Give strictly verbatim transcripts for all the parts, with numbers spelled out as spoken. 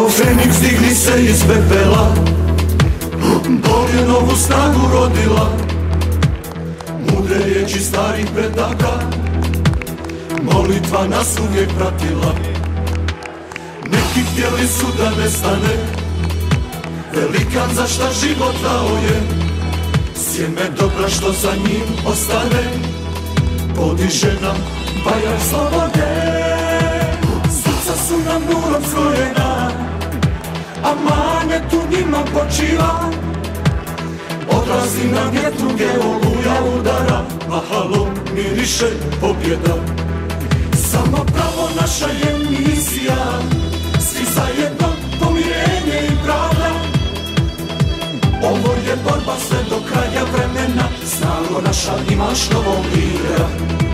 Kao Feniks digni se iz pepela, bol je novu snagu rodila. Mudre riječi starih predaka, molitva nas uvijek pratila. Neki htjeli su da nestane velikan za šta život dao je. Sjeme dobra što za njim ostane podiže nam bajak slobode. Srca su nam nurom skrojena, a manet u njima počiva. Odlazi na vjetru gdje oluja udara, a halo miriše pobjeda. Samo pravo naša je misija, svi zajedno pomirenje i pravda. Ovo je borba sve do kraja vremena, snago naša imaš novog lidera.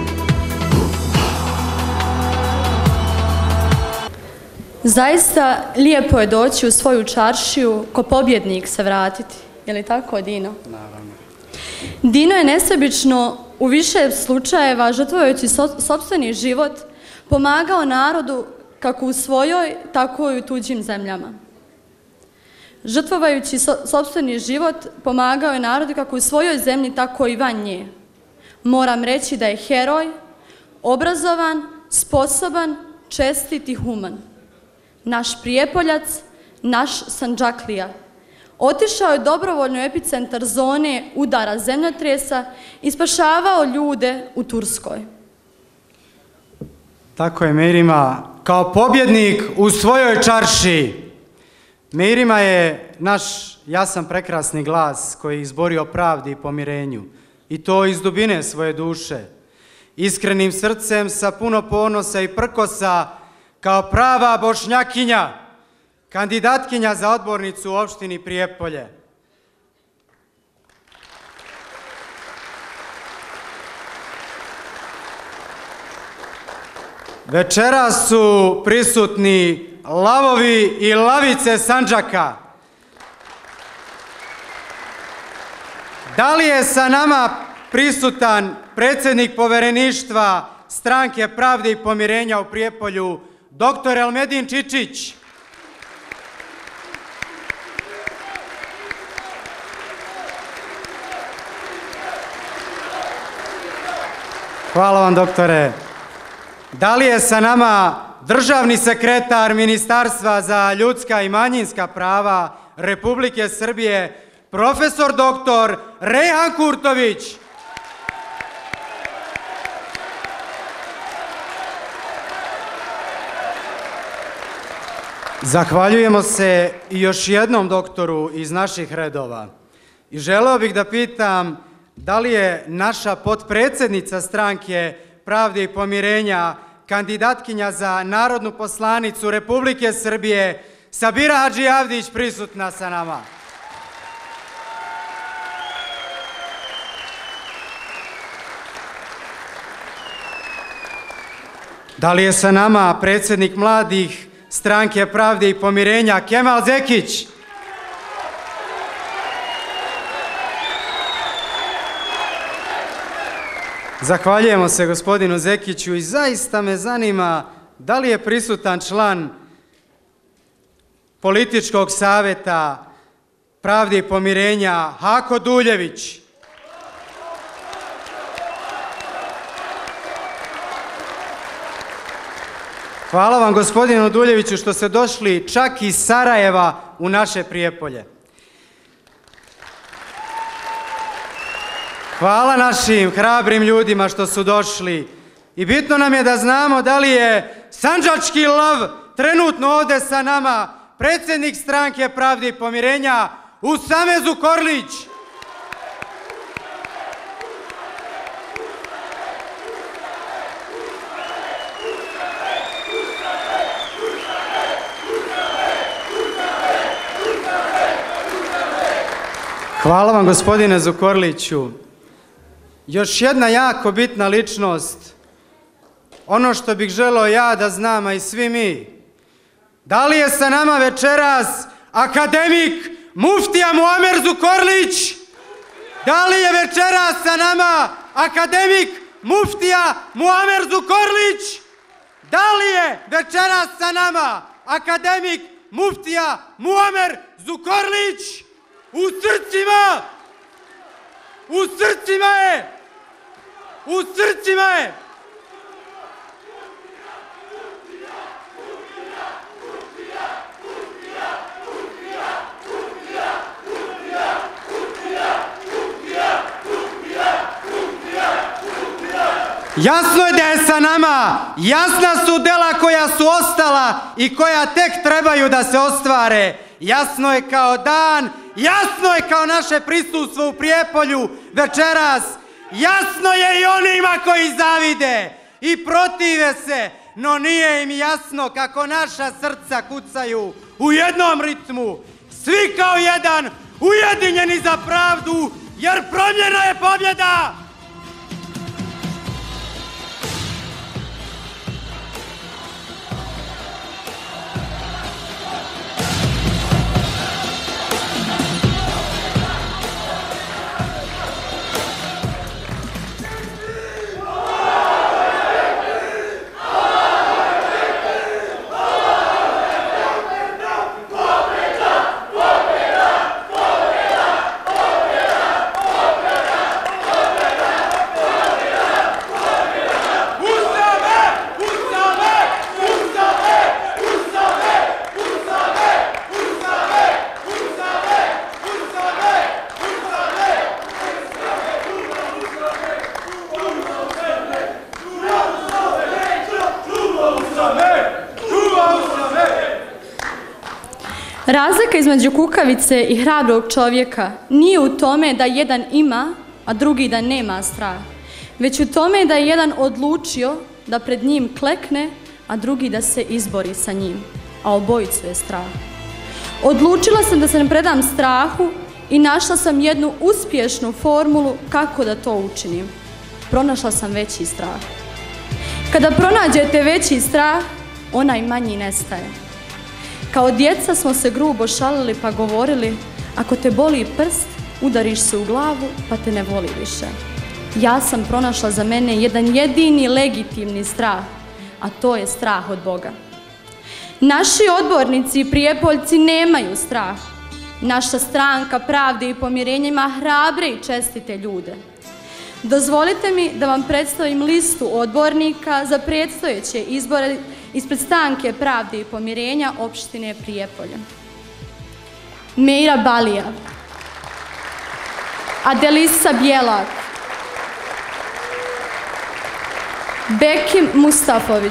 Zaista lijepo je doći u svoju čaršiju, ko pobjednik se vratiti. Je li tako, Dino? Naravno. Dino je nesebično u više slučajeva, žrtvujući sopstveni život, pomagao narodu kako u svojoj, tako i u tuđim zemljama. Žrtvujući sopstveni život, pomagao je narodu kako u svojoj zemlji, tako i van nje. Moram reći da je heroj, obrazovan, sposoban, čestit i human. Naš Prijepoljac, naš Sandžaklija. Otišao je dobrovoljno u epicentar zone udara zemljotresa i spašavao ljude u Turskoj. Tako je, Mirima, kao pobjednik u svojoj čarši. Mirima je naš jasan prekrasni glas koji je izborio pravdi i pomirenju. I to iz dubine svoje duše. Iskrenim srcem, sa puno ponosa i prkosa, kao prava Bošnjakinja, kandidatkinja za odbornicu u opštini Prijepolje. Večeras su prisutni lavovi i lavice Sandžaka. Da li je sa nama prisutan predsjednik povereništva Stranke pravde i pomirenja u Prijepolju, doktor Elmedin Čičić? Hvala vam, doktore. Da li je sa nama državni sekretar Ministarstva za ljudska i manjinska prava Republike Srbije, profesor doktor Rejhan Kurtović? Zahvaljujemo se i još jednom doktoru iz naših redova. I želeo bih da pitam da li je naša potpredsjednica Stranke pravde i pomirenja, kandidatkinja za narodnu poslanicu Republike Srbije, Sabira Hadžijavdić, prisutna sa nama. Da li je sa nama predsjednik mladih Stranke pravde i pomirenja, Kemal Zekić? Zahvaljujemo se gospodinu Zekiću i zaista me zanima da li je prisutan član političkog savjeta pravde i pomirenja Hako Duljević. Hvala vam gospodinu Duljeviću što ste došli čak iz Sarajeva u naše Prijepolje. Hvala našim hrabrim ljudima što su došli i bitno nam je da znamo da li je sandžački lav trenutno ovdje sa nama, predsjednik Stranke pravde i pomirenja Usame Zukorlić. Hvala vam gospodine Zukorliću. Još jedna jako bitna ličnost, ono što bih želeo ja da znam, a i svi mi. Da li je sa nama večeras akademik muftija Muamer Zukorlić? Da li je večeras sa nama akademik muftija Muamer Zukorlić? Da li je večeras sa nama akademik muftija Muamer Zukorlić, u srcima, u srcima je, u srcima je. Jasno je da je sa nama, jasna su dela koja su ostala i koja tek trebaju da se ostvare. Jasno je kao dan, jasno je kao naše prisustvo u Prijepolju večeras. Jasno je i onima koji zavide i protive se, no nije im jasno kako naša srca kucaju u jednom ritmu. Svi kao jedan, ujedinjeni za pravdu, jer promjena je pobjeda! Razlika između kukavice i hrabrog čovjeka nije u tome da jedan ima, a drugi da nema strah, već u tome da je jedan odlučio da pred njim klekne, a drugi da se izbori sa njim, a obojicu je strah. Odlučila sam da se ne predam strahu i našla sam jednu uspješnu formulu kako da to učinim. Pronašla sam veći strah. Kada pronađete veći strah, onaj manji nestaje. Kao djeca smo se grubo šalili pa govorili, ako te boli prst, udariš se u glavu pa te ne voli više. Ja sam pronašla za mene jedan jedini legitimni strah, a to je strah od Boga. Naši odbornici i Prijepoljci nemaju strah. Naša stranka Pravde i pomirenja ima hrabre i čestite ljude. Dozvolite mi da vam predstavim listu odbornika za predstojeće izbore ispred stranke Pravde i pomirenja opštine Prijepolje. Meira Balija, Adelisa Bjelak, Bekim Mustafović,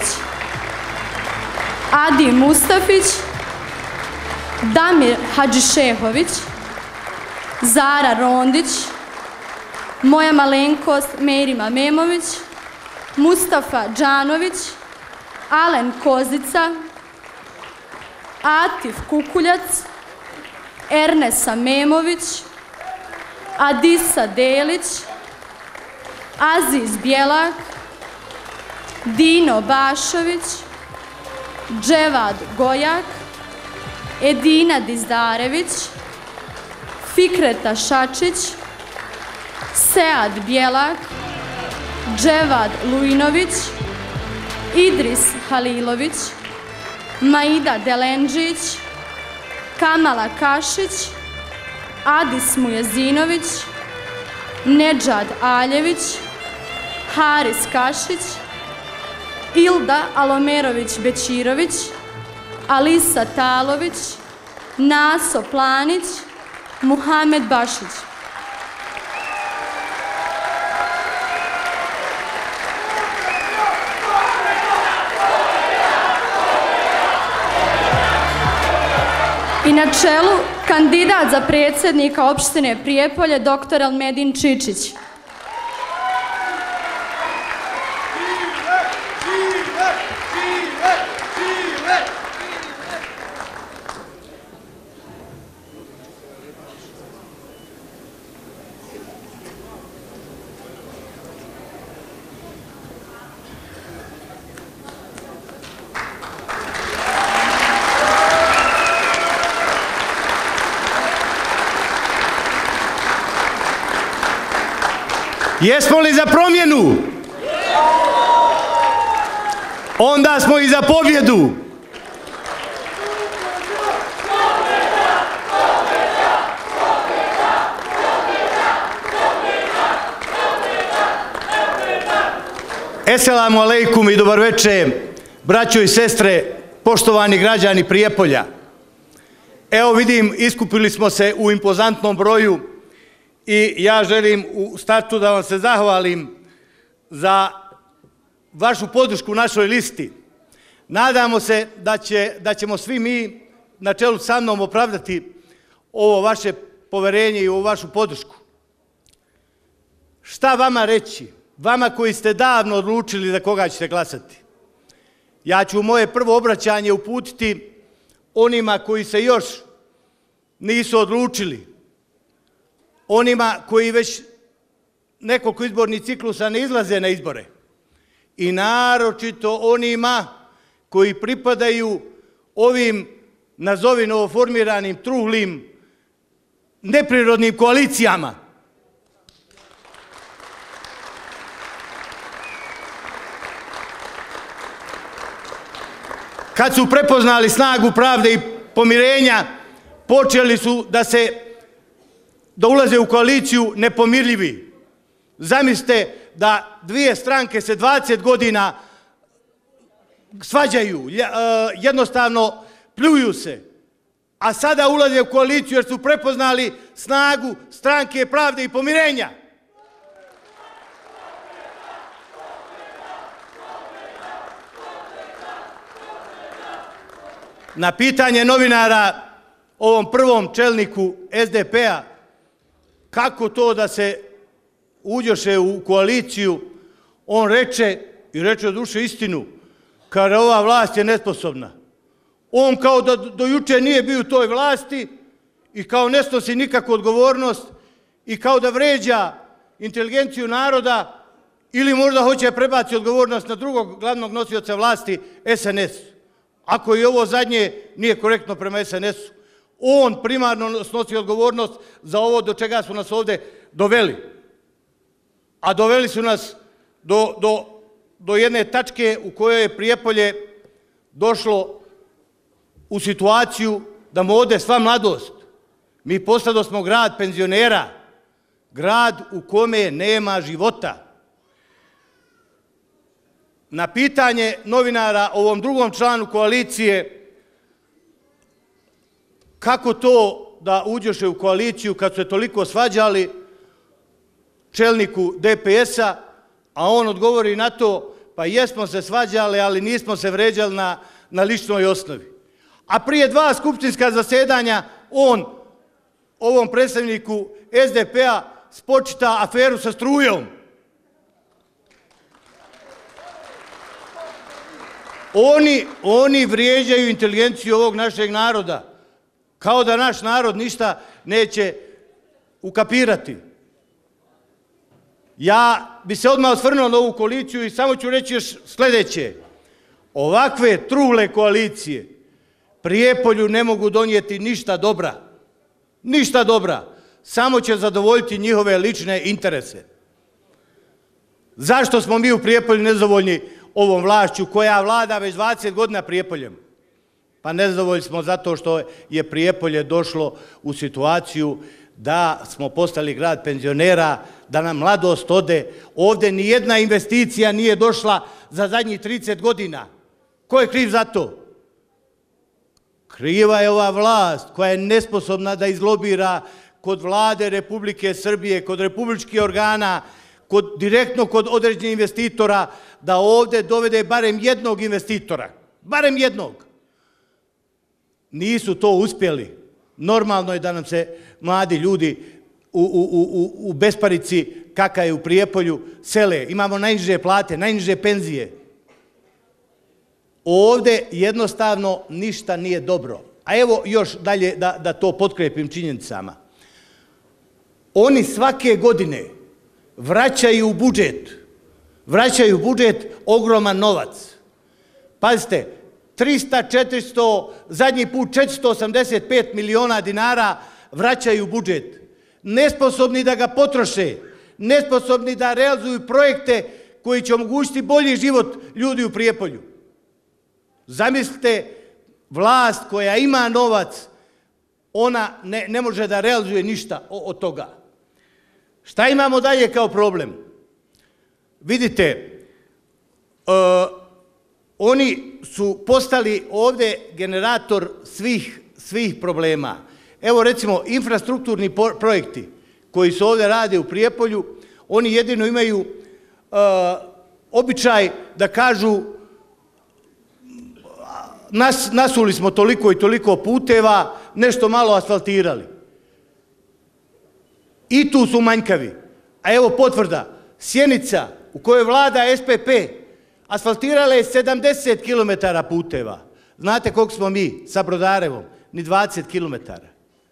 Adi Mustafić, Damir Hadžišehović, Zara Rondić, moja malenkost Merima Memović, Mustafa Đanović, Alen Kozica, Atif Kukuljac, Ernesa Memović, Adisa Delić, Aziz Bjelak, Dino Bašović, Dževad Gojak, Edina Dizdarević, Fikreta Šačić, Sead Bjelak, Dževad Lujnović, Idris Halilović, Maida Delenđić, Kamala Kašić, Adis Mujezinović, Nedžad Aljević, Haris Kašić, Ilda Alomerović Bećirović, Alisa Talović, Naso Planić, Muhamed Bašić. I na čelu kandidat za predsjednika opštine Prijepolje, doktor Elmedin Čičić. Jesmo li za promjenu? Onda smo i za pobjedu. Eselamu alejkum i dobar večer, braćo i sestre, poštovani građani Prijepolja. Evo vidim, iskupili smo se u impozantnom broju i ja želim u startu da vam se zahvalim za vašu podršku našoj listi. Nadamo se da, će, da ćemo svi mi na čelu sa mnom opravdati ovo vaše poverenje i ovu vašu podršku. Šta vama reći? Vama koji ste davno odlučili za koga ćete glasati. Ja ću moje prvo obraćanje uputiti onima koji se još nisu odlučili. Onima koji već nekoliko izbornih ciklusa ne izlaze na izbore. I naročito onima koji pripadaju ovim, nazovi novoformiranim, truhlim, neprirodnim koalicijama. Kad su prepoznali snagu pravde i pomirenja, počeli su da se, da ulaze u koaliciju nepomirljivi. Zamislite da dvije stranke se dvadeset godina svađaju, jednostavno pljuju se, a sada ulaze u koaliciju jer su prepoznali snagu stranke pravde i pomirenja. Na pitanje novinara ovom prvom čelniku S D P-a kako to da se uđoše u koaliciju, on reče, i reče od duše istinu, kada ova vlast je nesposobna. On kao da do juče nije bio u toj vlasti i kao ne snosi nikakvu odgovornost i kao da vređa inteligenciju naroda ili možda hoće prebaci odgovornost na drugog glavnog nosioca vlasti, S N S. Ako i ovo zadnje nije korektno prema S N S-u, on primarno snosi odgovornost za ovo do čega su nas ovdje doveli. A doveli su nas do, do, do jedne tačke u kojoj je Prijepolje došlo u situaciju da mu ode sva mladost. Mi postado smo grad penzionera, grad u kome nema života. Na pitanje novinara ovom drugom članu koalicije kako to da uđoše u koaliciju kad su se toliko svađali čelniku D P S-a, a on odgovori na to, pa jesmo se svađali, ali nismo se vređali na, na ličnoj osnovi. A prije dva skupštinska zasjedanja on ovom predstavniku S D P-a spočita aferu sa strujom. Oni, oni vrijeđaju inteligenciju ovog našeg naroda. Kao da naš narod ništa neće ukapirati. Ja bi se odmah osvrnuo na ovu koaliciju i samo ću reći još sljedeće. Ovakve truhle koalicije Prijepolju ne mogu donijeti ništa dobra. Ništa dobra. Samo će zadovoljiti njihove lične interese. Zašto smo mi u Prijepolju nezadovoljni ovom vlašću koja vlada već dvadeset godina Prijepoljem? Pa nezadovoljni smo zato što je Prijepolje došlo u situaciju da smo postali grad penzionera, da nam mladost ode. Ovdje nijedna investicija nije došla za zadnjih trideset godina. Ko je kriv za to? Kriva je ova vlast koja je nesposobna da izlobira kod vlade Republike Srbije, kod republičkih organa, kod, direktno kod određenih investitora, da ovdje dovede barem jednog investitora. Barem jednog. Nisu to uspjeli. Normalno je da nam se mladi ljudi u, u, u, u besparici kaka je u Prijepolju sele. Imamo najniže plate, najniže penzije. Ovdje jednostavno ništa nije dobro. A evo još dalje da, da to potkrepim činjenicama. Oni svake godine vraćaju u budžet, vraćaju u budžet ogroman novac. Pazite, trista, četiristo, zadnji put četiristo osamdeset pet miliona dinara vraćaju u budžet. Nesposobni da ga potroše, nesposobni da realizuju projekte koji će omogućiti bolji život ljudi u Prijepolju. Zamislite, vlast koja ima novac, ona ne, ne može da realizuje ništa od toga. Šta imamo dalje kao problem? Vidite, oni su postali ovdje generator svih, svih problema. Evo recimo infrastrukturni projekti koji se ovdje rade u Prijepolju, oni jedino imaju uh, običaj da kažu nas, nasuli smo toliko i toliko puteva, nešto malo asfaltirali. I tu su manjkavi. A evo potvrda, Sjenica u kojoj vlada S P P asfaltirala je sedamdeset kilometara puteva. Znate koliko smo mi sa Brodarevom? Ni dvadeset kilometara.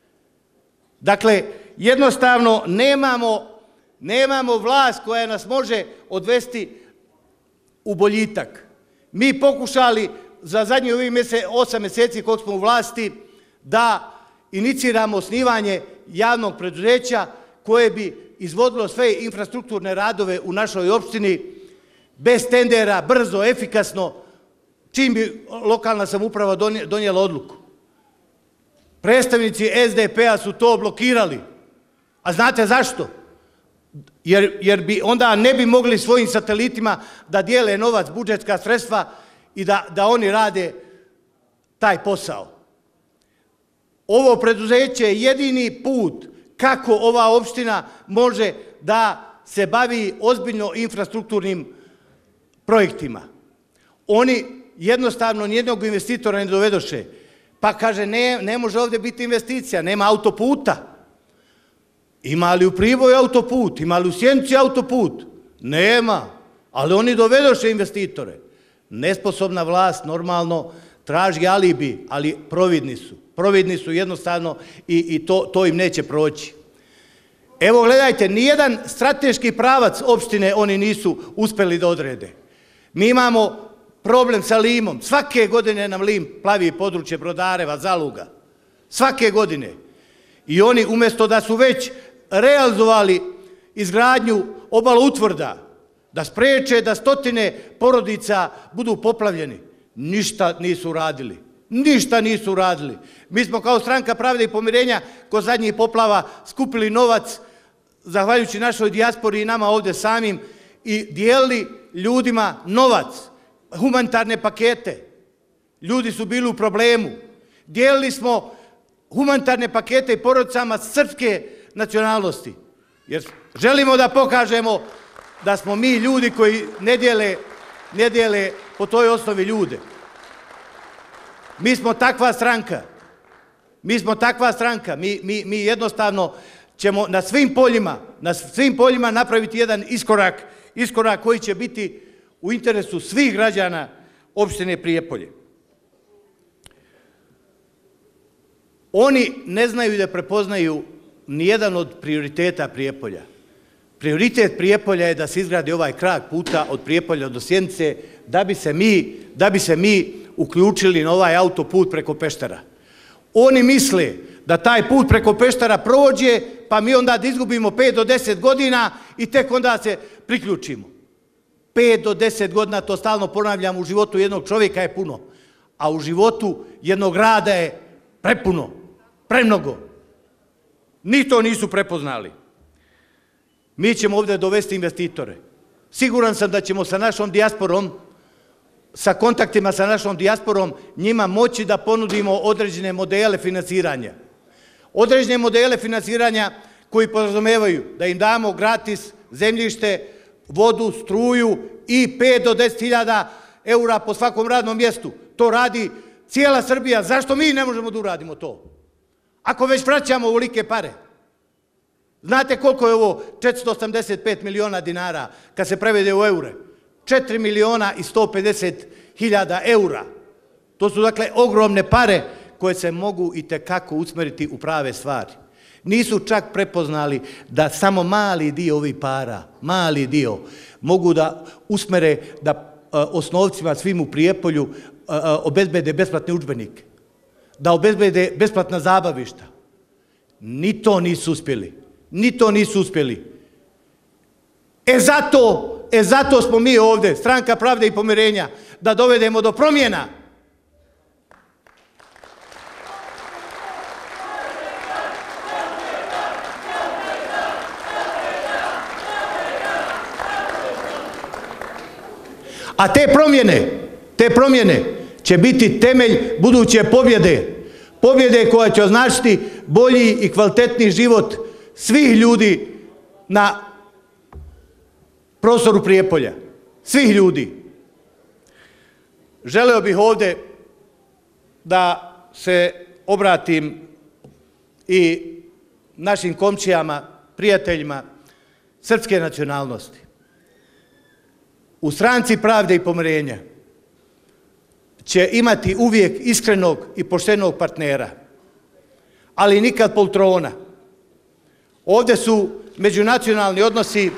Dakle, jednostavno nemamo, nemamo vlast koja nas može odvesti u boljitak. Mi pokušali za zadnjih ovih mjese, osam mjeseci koliko smo u vlasti da iniciramo osnivanje javnog preduzeća koje bi izvodilo sve infrastrukturne radove u našoj opštini bez tendera, brzo, efikasno, čim bi lokalna samouprava donijela odluku. Predstavnici S D P-a su to blokirali. A znate zašto? Jer, jer bi onda ne bi mogli svojim satelitima da dijele novac, budžetska sredstva i da, da oni rade taj posao. Ovo preduzeće je jedini put kako ova opština može da se bavi ozbiljno infrastrukturnim projektima. Oni jednostavno nijednog investitora ne dovedoše. Pa kaže, ne, ne može ovdje biti investicija, nema autoputa. Ima li u Priboju autoput, ima li u Sjenici autoput? Nema, ali oni dovedoše investitore. Nesposobna vlast normalno traži alibi, ali providni su. Providni su jednostavno i, i to, to im neće proći. Evo gledajte, nijedan strateški pravac opštine oni nisu uspjeli da odrede. Mi imamo problem sa Limom. Svake godine nam Lim plavi područje Brodareva, Zaluga. Svake godine. I oni umjesto da su već realizovali izgradnju obala utvrda, da spreče da stotine porodica budu poplavljeni, ništa nisu radili. Ništa nisu radili. Mi smo kao Stranka pravde i pomirenja kod zadnjih poplava skupili novac, zahvaljujući našoj dijaspori i nama ovdje samim, i dijelili ljudima novac, humanitarne pakete. Ljudi su bili u problemu. Dijelili smo humanitarne pakete i porodicama srpske nacionalnosti. Jer želimo da pokažemo da smo mi ljudi koji ne dijele, ne dijele po toj osnovi ljude. Mi smo takva stranka. Mi smo takva stranka. Mi, mi, mi jednostavno ćemo na svim poljima, na svim poljima napraviti jedan iskorak, iskorak koji će biti u interesu svih građana opštine Prijepolje. Oni ne znaju da prepoznaju nijedan od prioriteta Prijepolja. Prioritet Prijepolja je da se izgradi ovaj krak puta od Prijepolja do Sjenice, da bi se mi, da bi se mi uključili na ovaj autoput preko Peštara. Oni misle da taj put preko Peštara prođe, pa mi onda da izgubimo pet do deset godina i tek onda se priključimo. Pet do deset godina, to stalno ponavljam, u životu jednog čovjeka je puno, a u životu jednog grada je prepuno, premnogo. Ni to nisu prepoznali. Mi ćemo ovdje dovesti investitore. Siguran sam da ćemo sa našom dijasporom, sa kontaktima sa našom dijasporom, njima moći da ponudimo određene modele finansiranja. Određene modele finansiranja koji podrazumevaju da im damo gratis zemljište, vodu, struju i pet do deset hiljada eura po svakom radnom mjestu. To radi cijela Srbija. Zašto mi ne možemo da uradimo to? Ako već vraćamo ovolike pare. Znate koliko je ovo četiristo osamdeset pet miliona dinara kad se prevede u eure? četiri miliona i sto pedeset hiljada eura. To su dakle ogromne pare koje se mogu i tekako usmeriti u prave stvari. Nisu čak prepoznali da samo mali dio ovih para, mali dio, mogu da usmere da osnovcima svim u Prijepolju obezbede besplatne udžbenike, da obezbede besplatna zabavišta. Ni to nisu uspjeli. Ni to nisu uspjeli. E zato, e zato smo mi ovdje, Stranka pravde i pomirenja, da dovedemo do promjena. A te promjene, Te promjene će biti temelj buduće pobjede. Pobjede koja će označiti bolji i kvalitetniji život svih ljudi na prostoru Prijepolja. Svih ljudi. Želeo bih ovdje da se obratim i našim komšijama, prijateljima srpske nacionalnosti. U Stranci pravde i pomirenja će imati uvijek iskrenog i poštenog partnera, ali nikad poltrona. Ovdje su međunacionalni odnosi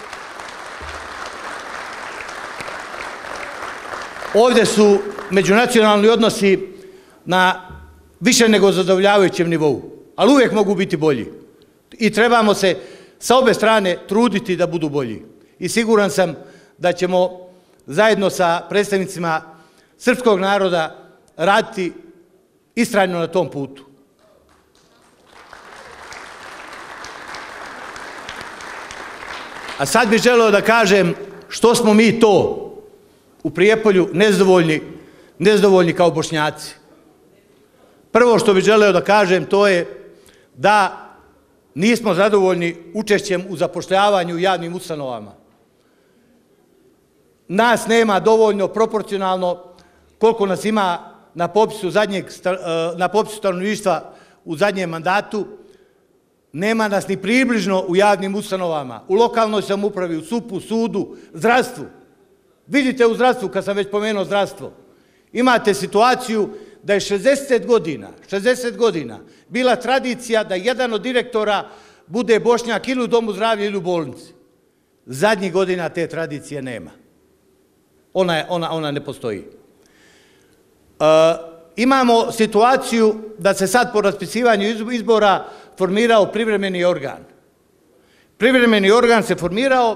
ovdje su međunacionalni odnosi na više nego zadovoljavajućem nivou, ali uvijek mogu biti bolji. I trebamo se sa obe strane truditi da budu bolji. I siguran sam da ćemo zajedno sa predstavnicima srpskog naroda raditi istrajno na tom putu. A sad bih želeo da kažem što smo mi to u Prijepolju nezadovoljni, nezadovoljni kao Bošnjaci. Prvo što bih želeo da kažem to je da nismo zadovoljni učešćem u zapošljavanju u javnim ustanovama. Nas nema dovoljno proporcionalno koliko nas ima na popisu, zadnjeg, na popisu stanovništva u zadnjem mandatu. Nema nas ni približno u javnim ustanovama, u lokalnoj samoupravi, u supu, sudu, zdravstvu. Vidite u zdravstvu, kad sam već pomenuo zdravstvo, imate situaciju da je šezdeset godina, šezdeset godina bila tradicija da jedan od direktora bude Bošnjak ili u domu zdravlja ili u bolnici. Zadnjih godina te tradicije nema. Ona, je, ona, ona ne postoji. E, imamo situaciju da se sad po raspisivanju izbora formirao privremeni organ. Privremeni organ se formirao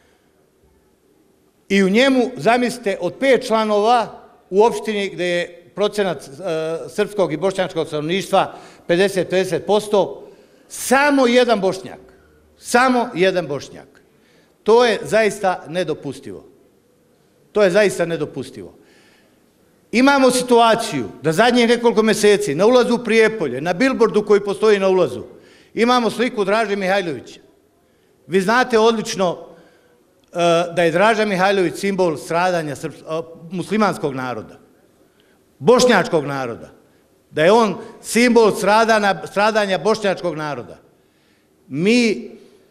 i u njemu, zamislite, od pet članova u opštini gdje je procenat e, srpskog i bošnjačkog stanovništva pedeset pedeset posto, samo jedan Bošnjak. Samo jedan Bošnjak. To je zaista nedopustivo. To je zaista nedopustivo. Imamo situaciju da zadnjih nekoliko mjeseci na ulazu u Prijepolje, na bilbordu koji postoji na ulazu, imamo sliku Draže Mihajlovića. Vi znate odlično uh, da je Draža Mihajlović simbol stradanja srps, uh, muslimanskog naroda, bošnjačkog naroda, da je on simbol stradanja, stradanja bošnjačkog naroda. Mi,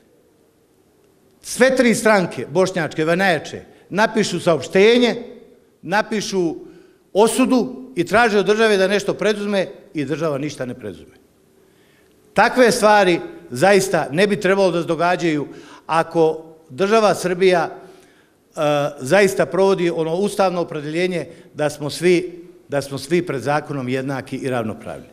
sve tri stranke bošnjačke, najjače, napišu saopštenje, napišu osudu i traže od države da nešto preduzme i država ništa ne preduzme. Takve stvari zaista ne bi trebalo da se događaju ako država Srbija uh, zaista provodi ono ustavno opredjeljenje da smo svi, da smo svi pred zakonom jednaki i ravnopravni.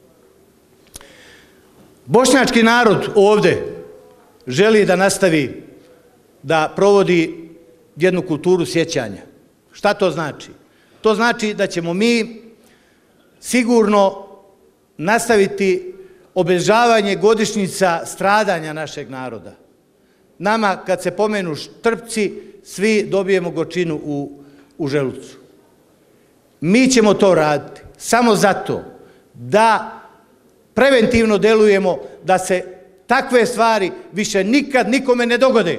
Bošnjački narod ovdje želi da nastavi da provodi jednu kulturu sjećanja. Šta to znači? To znači da ćemo mi sigurno nastaviti obilježavanje godišnjica stradanja našeg naroda. Nama, kad se pomenu Štrpci, svi dobijemo gorčinu u, u želucu. Mi ćemo to raditi samo zato da preventivno delujemo da se takve stvari više nikad nikome ne dogode.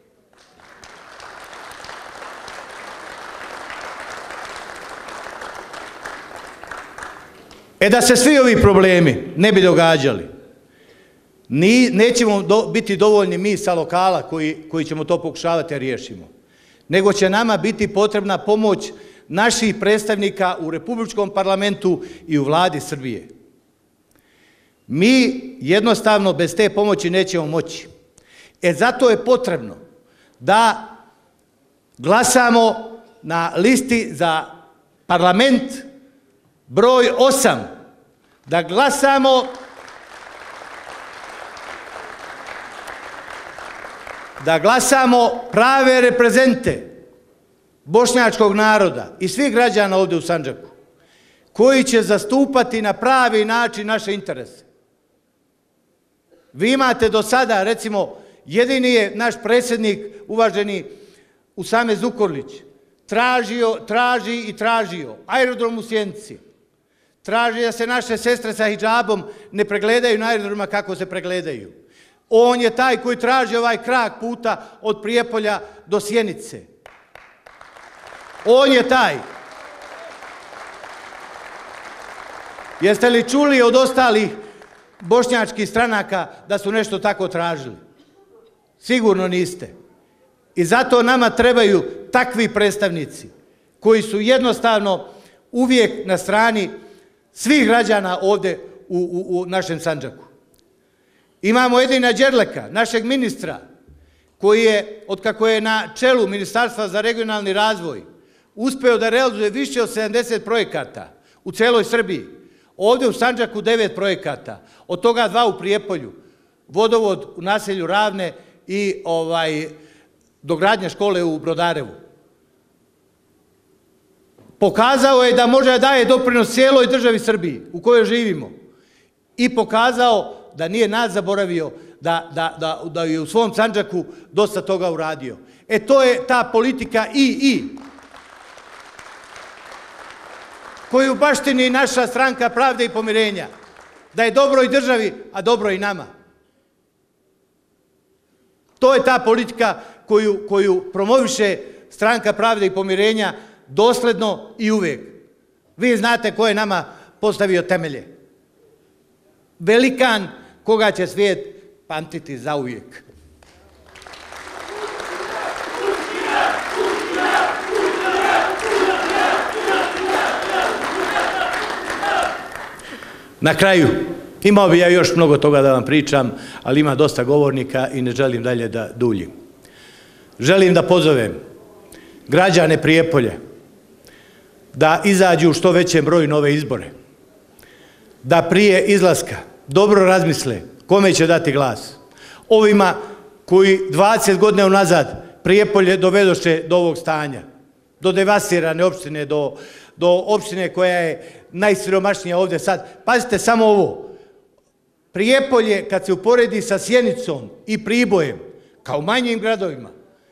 E da se svi ovi problemi ne bi događali, ni, nećemo do, biti dovoljni mi sa lokala koji, koji ćemo to pokušavati da riješimo, nego će nama biti potrebna pomoć naših predstavnika u Republičkom parlamentu i u vladi Srbije. Mi jednostavno bez te pomoći nećemo moći. E zato je potrebno da glasamo na listi za parlament broj osam, da glasamo da glasamo prave reprezente bošnjačkog naroda i svih građana ovdje u Sandžaku, koji će zastupati na pravi način naše interese. Vi imate do sada, recimo, jedini je naš predsjednik, uvaženi Usame Zukorlić, tražio, traži i tražio aerodrom u Sjenici. Traži da se naše sestre sa hidžabom ne pregledaju na aerodroma kako se pregledaju. On je taj koji traži ovaj krak puta od Prijepolja do Sjenice. On je taj. Jeste li čuli od ostalih bošnjačkih stranaka da su nešto tako tražili? Sigurno niste. I zato nama trebaju takvi predstavnici koji su jednostavno uvijek na strani svih građana ovdje u, u, u našem Sandžaku. Imamo Edina Đerleka, našeg ministra, koji je, otkako je na čelu Ministarstva za regionalni razvoj, uspeo da realizuje više od sedamdeset projekata u celoj Srbiji. Ovdje u Sandžaku devet projekata, od toga dva u Prijepolju, vodovod u naselju Ravne i ovaj, dogradnja škole u Brodarevu. Pokazao je da može da daje doprinos cijeloj državi Srbiji u kojoj živimo i pokazao da nije nas zaboravio, da, da, da, da je u svom Sandžaku dosta toga uradio. E to je ta politika i i koju baštini naša stranka Pravde i pomirenja, da je dobro i državi, a dobro i nama. To je ta politika koju, koju promoviše stranka Pravde i pomirenja dosledno i uvijek. Vi znate ko je nama postavio temelje. Velikan koga će svijet pamtiti zauvijek. Na kraju, imao bi ja još mnogo toga da vam pričam, ali ima dosta govornika i ne želim dalje da duljim. Želim da pozovem građane Prijepolja da izađu u što većem broju na ove izbore, da prije izlaska dobro razmisle kome će dati glas. Ovima koji dvadeset godina unazad Prijepolje dovedoše do ovog stanja, do devastirane opštine, do, do opštine koja je najsiromašnija ovdje sad. Pazite samo ovo. Prijepolje, kad se uporedi sa Sjenicom i Pribojem, kao manjim gradovima,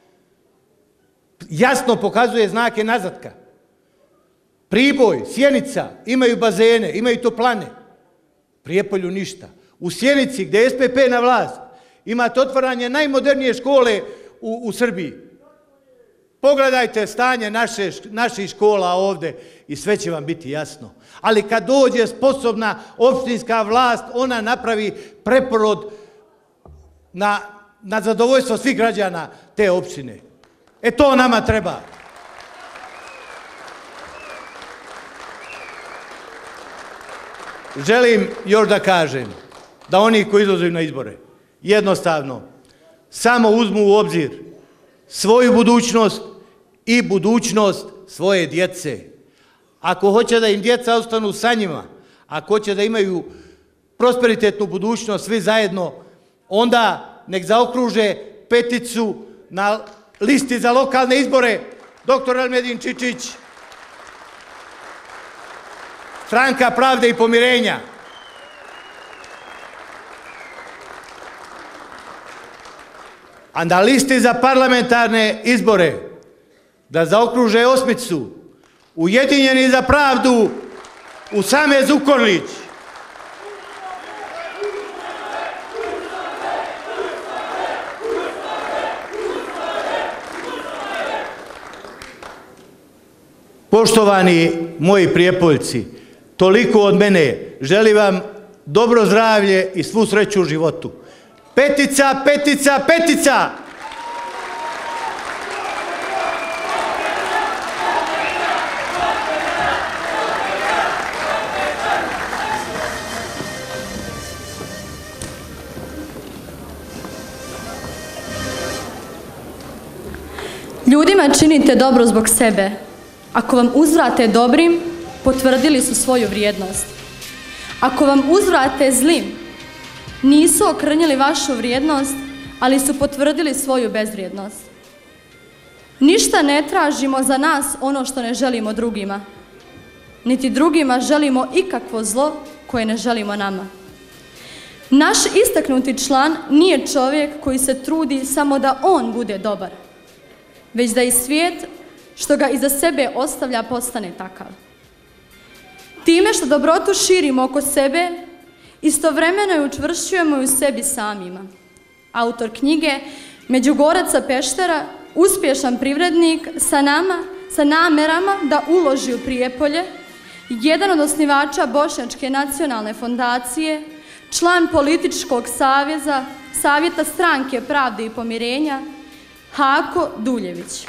jasno pokazuje znake nazatka. Priboj, Sjenica imaju bazene, imaju toplane. Prijepolju ništa. U Sjenici, gdje je S P P na vlast, imate otvaranje najmodernije škole u, u Srbiji. Pogledajte stanje naše, naših škola ovdje i sve će vam biti jasno. Ali kad dođe sposobna opštinska vlast, ona napravi preporod na, na zadovoljstvo svih građana te opštine. E to nama treba. Želim još da kažem da oni koji izlaze na izbore jednostavno samo uzmu u obzir svoju budućnost i budućnost svoje djece. Ako hoće da im djeca ostanu sa njima, ako hoće da imaju prosperitetnu budućnost svi zajedno, onda nek zaokruže peticu na listi za lokalne izbore doktor Elmedin Čičić, Stranka Pravde i pomirenja. A na listi za parlamentarne izbore da zaokruže osmicu Ujedinjeni za pravdu Usame Zukorlić. Poštovani moji Prijepoljci, toliko od mene. Želim vam dobro zdravlje i svu sreću u životu. Petica, petica, petica! Ljudima činite dobro zbog sebe. Ako vam uzvrate dobrim, potvrdili su svoju vrijednost. Ako vam uzvrate zlim, nisu okrnjili vašu vrijednost, ali su potvrdili svoju bezvrijednost. Ništa ne tražimo za nas ono što ne želimo drugima. Niti drugima želimo ikakvo zlo koje ne želimo nama. Naš istaknuti član nije čovjek koji se trudi samo da on bude dobar, već da i svijet što ga iza sebe ostavlja postane takav. Time što dobrotu širimo oko sebe, istovremeno je učvršćujemo i u sebi samima. Autor knjige Međugorac sa Peštera, uspješan privrednik sa nama, sa namerama da uloži u Prijepolje, jedan od osnivača Bošnjačke nacionalne fondacije, član političkog savjeza, savjeta Stranke pravde i pomirenja, Hako Duljević.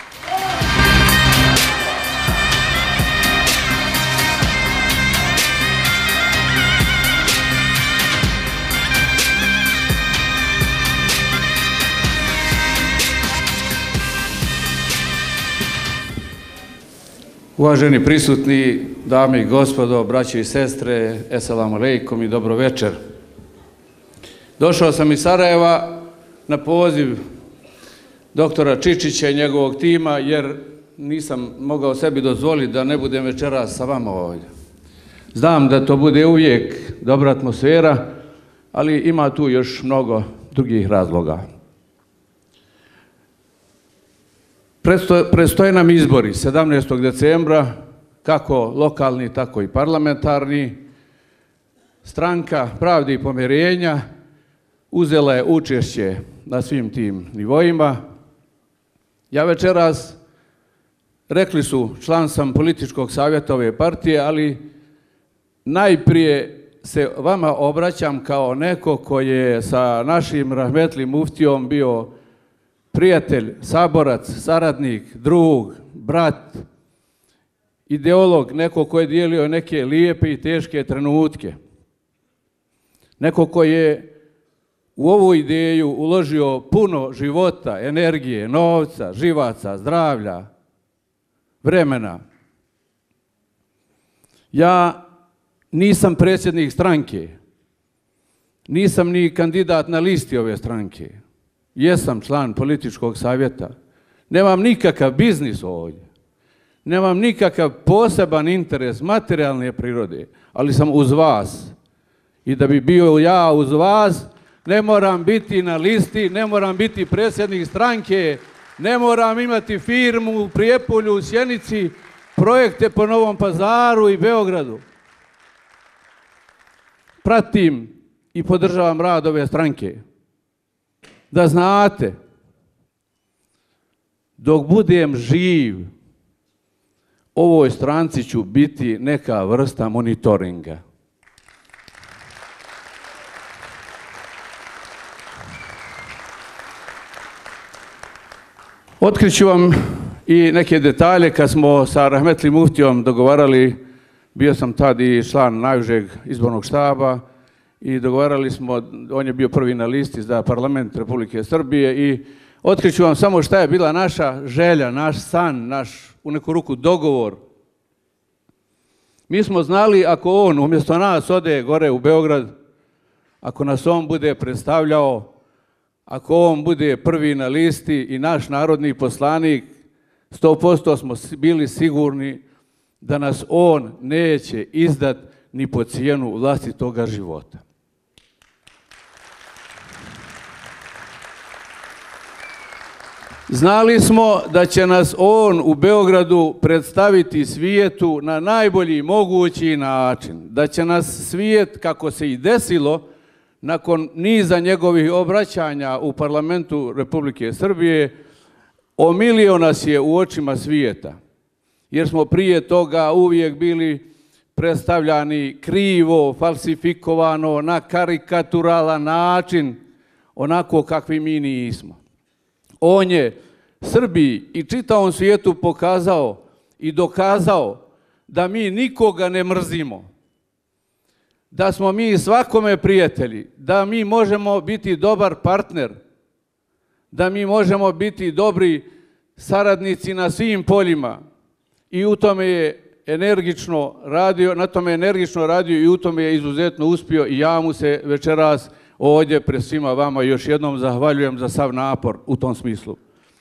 Uvaženi prisutni, dame i gospodo, braće i sestre, eselamu alejkum i dobro večer. Došao sam iz Sarajeva na poziv doktora Čičića i njegovog tima, jer nisam mogao sebi dozvoliti da ne budem večeras sa vama ovdje. Znam da to bude uvijek dobra atmosfera, ali ima tu još mnogo drugih razloga. Predstoje nam izbori sedamnaestog decembra, kako lokalni, tako i parlamentarni. Stranka pravde i pomirenja uzela je učešće na svim tim nivoima. Ja večeras, rekli su, član sam političkog savjeta ove partije, ali najprije se vama obraćam kao neko koji je sa našim rahmetli muftijom bio prijatelj, saborac, saradnik, drug, brat, ideolog, neko koji je dijelio neke lijepe i teške trenutke. Neko koji je u ovu ideju uložio puno života, energije, novca, živaca, zdravlja, vremena. Ja nisam predsjednik stranke, nisam ni kandidat na listi ove stranke. Jesam član političkog savjeta. Nemam nikakav biznis ovdje. Nemam nikakav poseban interes materijalne prirode, ali sam uz vas. I da bi bio ja uz vas, ne moram biti na listi, ne moram biti predsjednik stranke, ne moram imati firmu u Prijepolju, u Sjenici, projekte po Novom Pazaru i Beogradu. Pratim i podržavam rad ove stranke. Da znate, dok budem živ, ovoj stranci ću biti neka vrsta monitoringa. Otkriću vam i neke detalje. Kad smo sa rahmetli muftijom dogovarali, bio sam tad i član najužeg izbornog štaba, i dogovarali smo, on je bio prvi na listi za parlament Republike Srbije, i otkriću vam samo šta je bila naša želja, naš san, naš u neku ruku dogovor. Mi smo znali, ako on umjesto nas ode gore u Beograd, ako nas on bude predstavljao, ako on bude prvi na listi i naš narodni poslanik, sto posto smo bili sigurni da nas on neće izdat ni po cijenu vlastitoga života. Znali smo da će nas on u Beogradu predstaviti svijetu na najbolji mogući način, da će nas svijet, kako se i desilo, nakon niza njegovih obraćanja u parlamentu Republike Srbije, omilio nas je u očima svijeta, jer smo prije toga uvijek bili predstavljani krivo, falsifikovano, na karikaturalan način, onako kakvi mi nismo. On je Srbiji i čitavom svijetu pokazao i dokazao da mi nikoga ne mrzimo, da smo mi svakome prijatelji, da mi možemo biti dobar partner, da mi možemo biti dobri saradnici na svim poljima, i u tome je energično radio, na tome je energično radio i u tome je izuzetno uspio, i ja mu se večeras ovdje pred svima vama još jednom zahvaljujem za sav napor u tom smislu.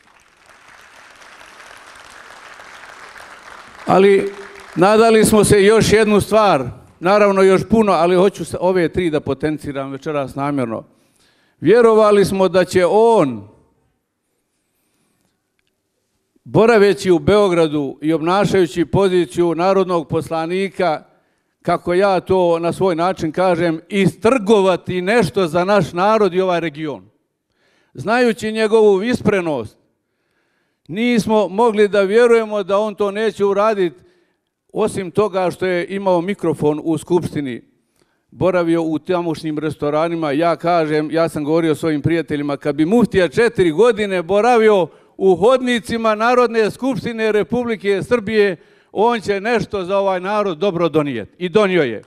Ali nadali smo se još jednu stvar, naravno još puno, ali hoću ove tri da potenciram večeras namjerno. Vjerovali smo da će on boraveći u Beogradu i obnašajući poziciju narodnog poslanika, kako ja to na svoj način kažem, istrgovati nešto za naš narod i ovaj region. Znajući njegovu visprenost, nismo mogli da vjerujemo da on to neće uraditi, osim toga što je imao mikrofon u Skupštini, boravio u tamošnjim restoranima. Ja kažem, ja sam govorio svojim prijateljima, kad bi muftija četiri godine boravio u hodnicima Narodne skupštine Republike Srbije, on će nešto za ovaj narod dobro donijeti. I donio je.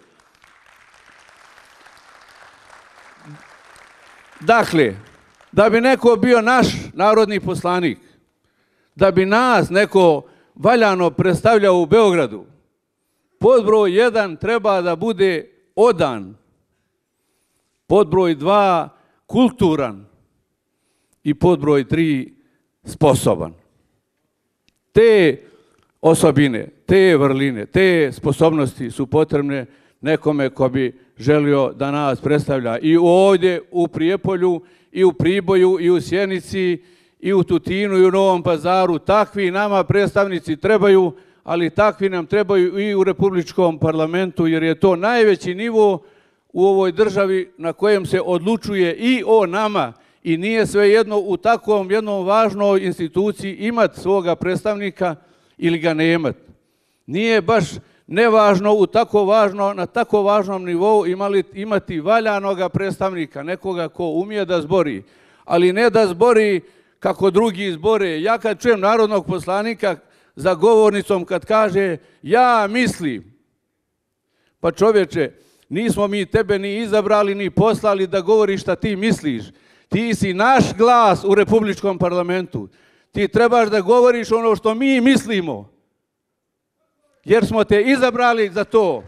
Dakle, da bi neko bio naš narodni poslanik, da bi nas neko valjano predstavljao u Beogradu, podbroj jedan treba da bude odan, podbroj dva kulturan i podbroj tri sposoban. Te osobine, te vrline, te sposobnosti su potrebne nekome ko bi želio da nas predstavlja i ovdje u Prijepolju, i u Priboju, i u Sjenici, i u Tutinu, i u Novom Pazaru. Takvi nama predstavnici trebaju, ali takvi nam trebaju i u Republičkom parlamentu, jer je to najveći nivo u ovoj državi na kojem se odlučuje i o nama. I nije svejedno u takvom jednom važnoj instituciji imati svoga predstavnika ili ga ne imati. Nije baš nevažno u tako važno, na tako važnom nivou imali, imati valjanoga predstavnika, nekoga ko umije da zbori, ali ne da zbori kako drugi zbore. Ja kad čujem narodnog poslanika za govornicom kad kaže ja mislim, pa čovječe, nismo mi tebe ni izabrali ni poslali da govoriš šta ti misliš. Ti si naš glas u Republičkom parlamentu. Ti trebaš da govoriš ono što mi mislimo, jer smo te izabrali za to.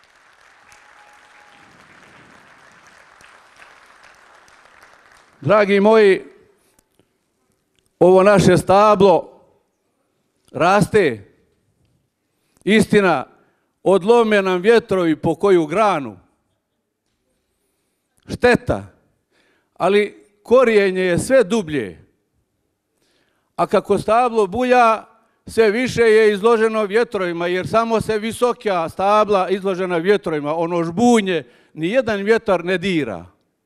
Dragi moji, ovo naše stablo raste. Istina, odlome nam vjetrovi po koju granu. Šteta, ali korijenje je sve dublje. A kako stablo buja, sve više je izloženo vjetrovima, jer samo se visoka stabla izložena vjetrovima, ono žbunje, nijedan vjetar ne dira.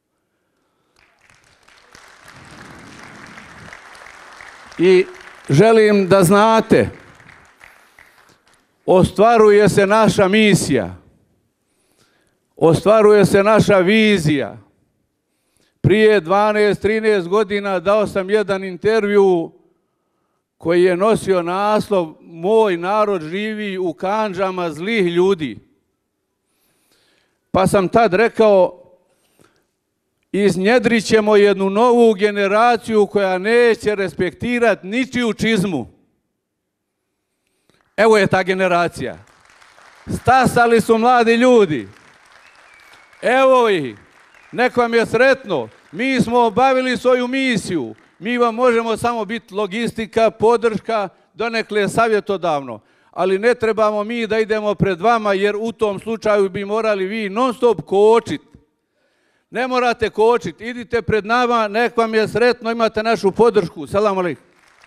I želim da znate, ostvaruje se naša misija, ostvaruje se naša vizija. Prije dvanaest trinaest godina dao sam jedan intervju koji je nosio naslov Moj narod živi u kandžama zlih ljudi. Pa sam tad rekao, iznjedrit ćemo jednu novu generaciju koja neće respektirati ničiju čizmu. Evo je ta generacija. Stasali su mladi ljudi. Evo ih. Nek vam je sretno. Mi smo obavili svoju misiju. Mi vam možemo samo biti logistika, podrška, donekle savjetodavno. Ali ne trebamo mi da idemo pred vama, jer u tom slučaju bi morali vi non stop kočiti. Ne morate kočiti, idite pred nama, nek vam je sretno, imate našu podršku. Selam alejkum.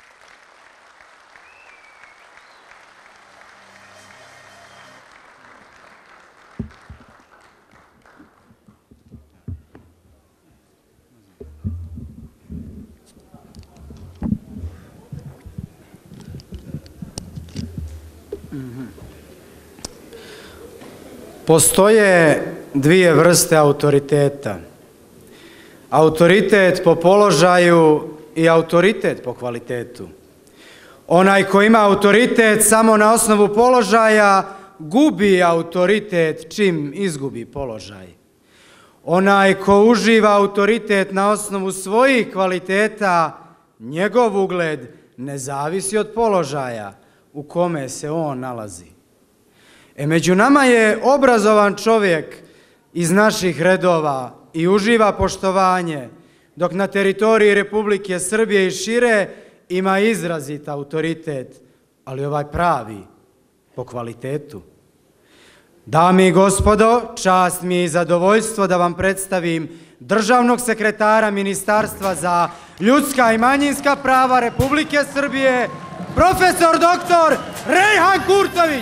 Postoje dvije vrste autoriteta. Autoritet po položaju i autoritet po kvalitetu. Onaj ko ima autoritet samo na osnovu položaja, gubi autoritet čim izgubi položaj. Onaj ko uživa autoritet na osnovu svojih kvaliteta, njegov ugled ne zavisi od položaja u kome se on nalazi. E među nama je obrazovan čovjek iz naših redova i uživa poštovanje, dok na teritoriji Republike Srbije i šire ima izrazit autoritet, ali ovaj pravi po kvalitetu. Dame i gospodo, čast mi je i zadovoljstvo da vam predstavim državnog sekretara Ministarstva za ljudska i manjinska prava Republike Srbije, profesor doktor Rejhan Kurtović.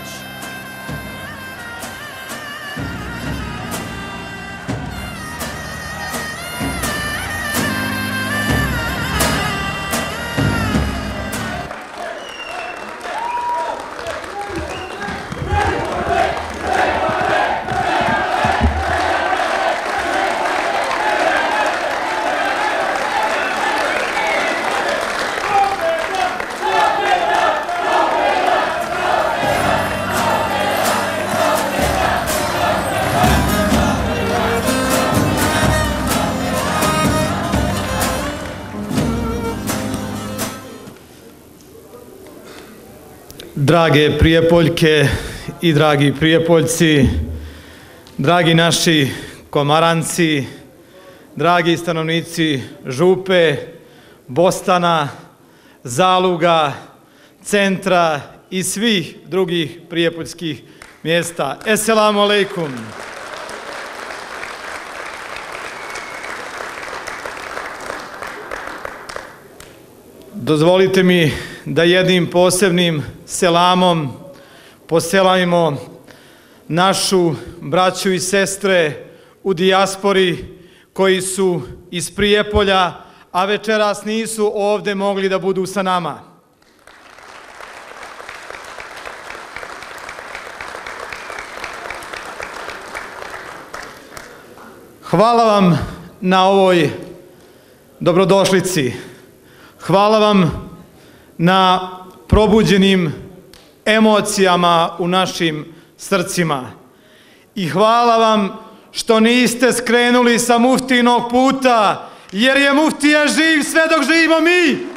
Drage Prijepoljke i dragi Prijepoljci, dragi naši Komaranci, dragi stanovnici Župe, Bostana, Zaluga, centra i svih drugih prijepoljskih mjesta. Esselamu alaikum. Dozvolite mi da jednim posebnim selamom poselamimo našu braću i sestre u dijaspori koji su iz Prijepolja, a večeras nisu ovdje mogli da budu sa nama. Hvala vam na ovoj dobrodošlici. Hvala vam na probuđenim emocijama u našim srcima. I hvala vam što niste skrenuli sa muftijinog puta, jer je muftija živ sve dok živimo mi.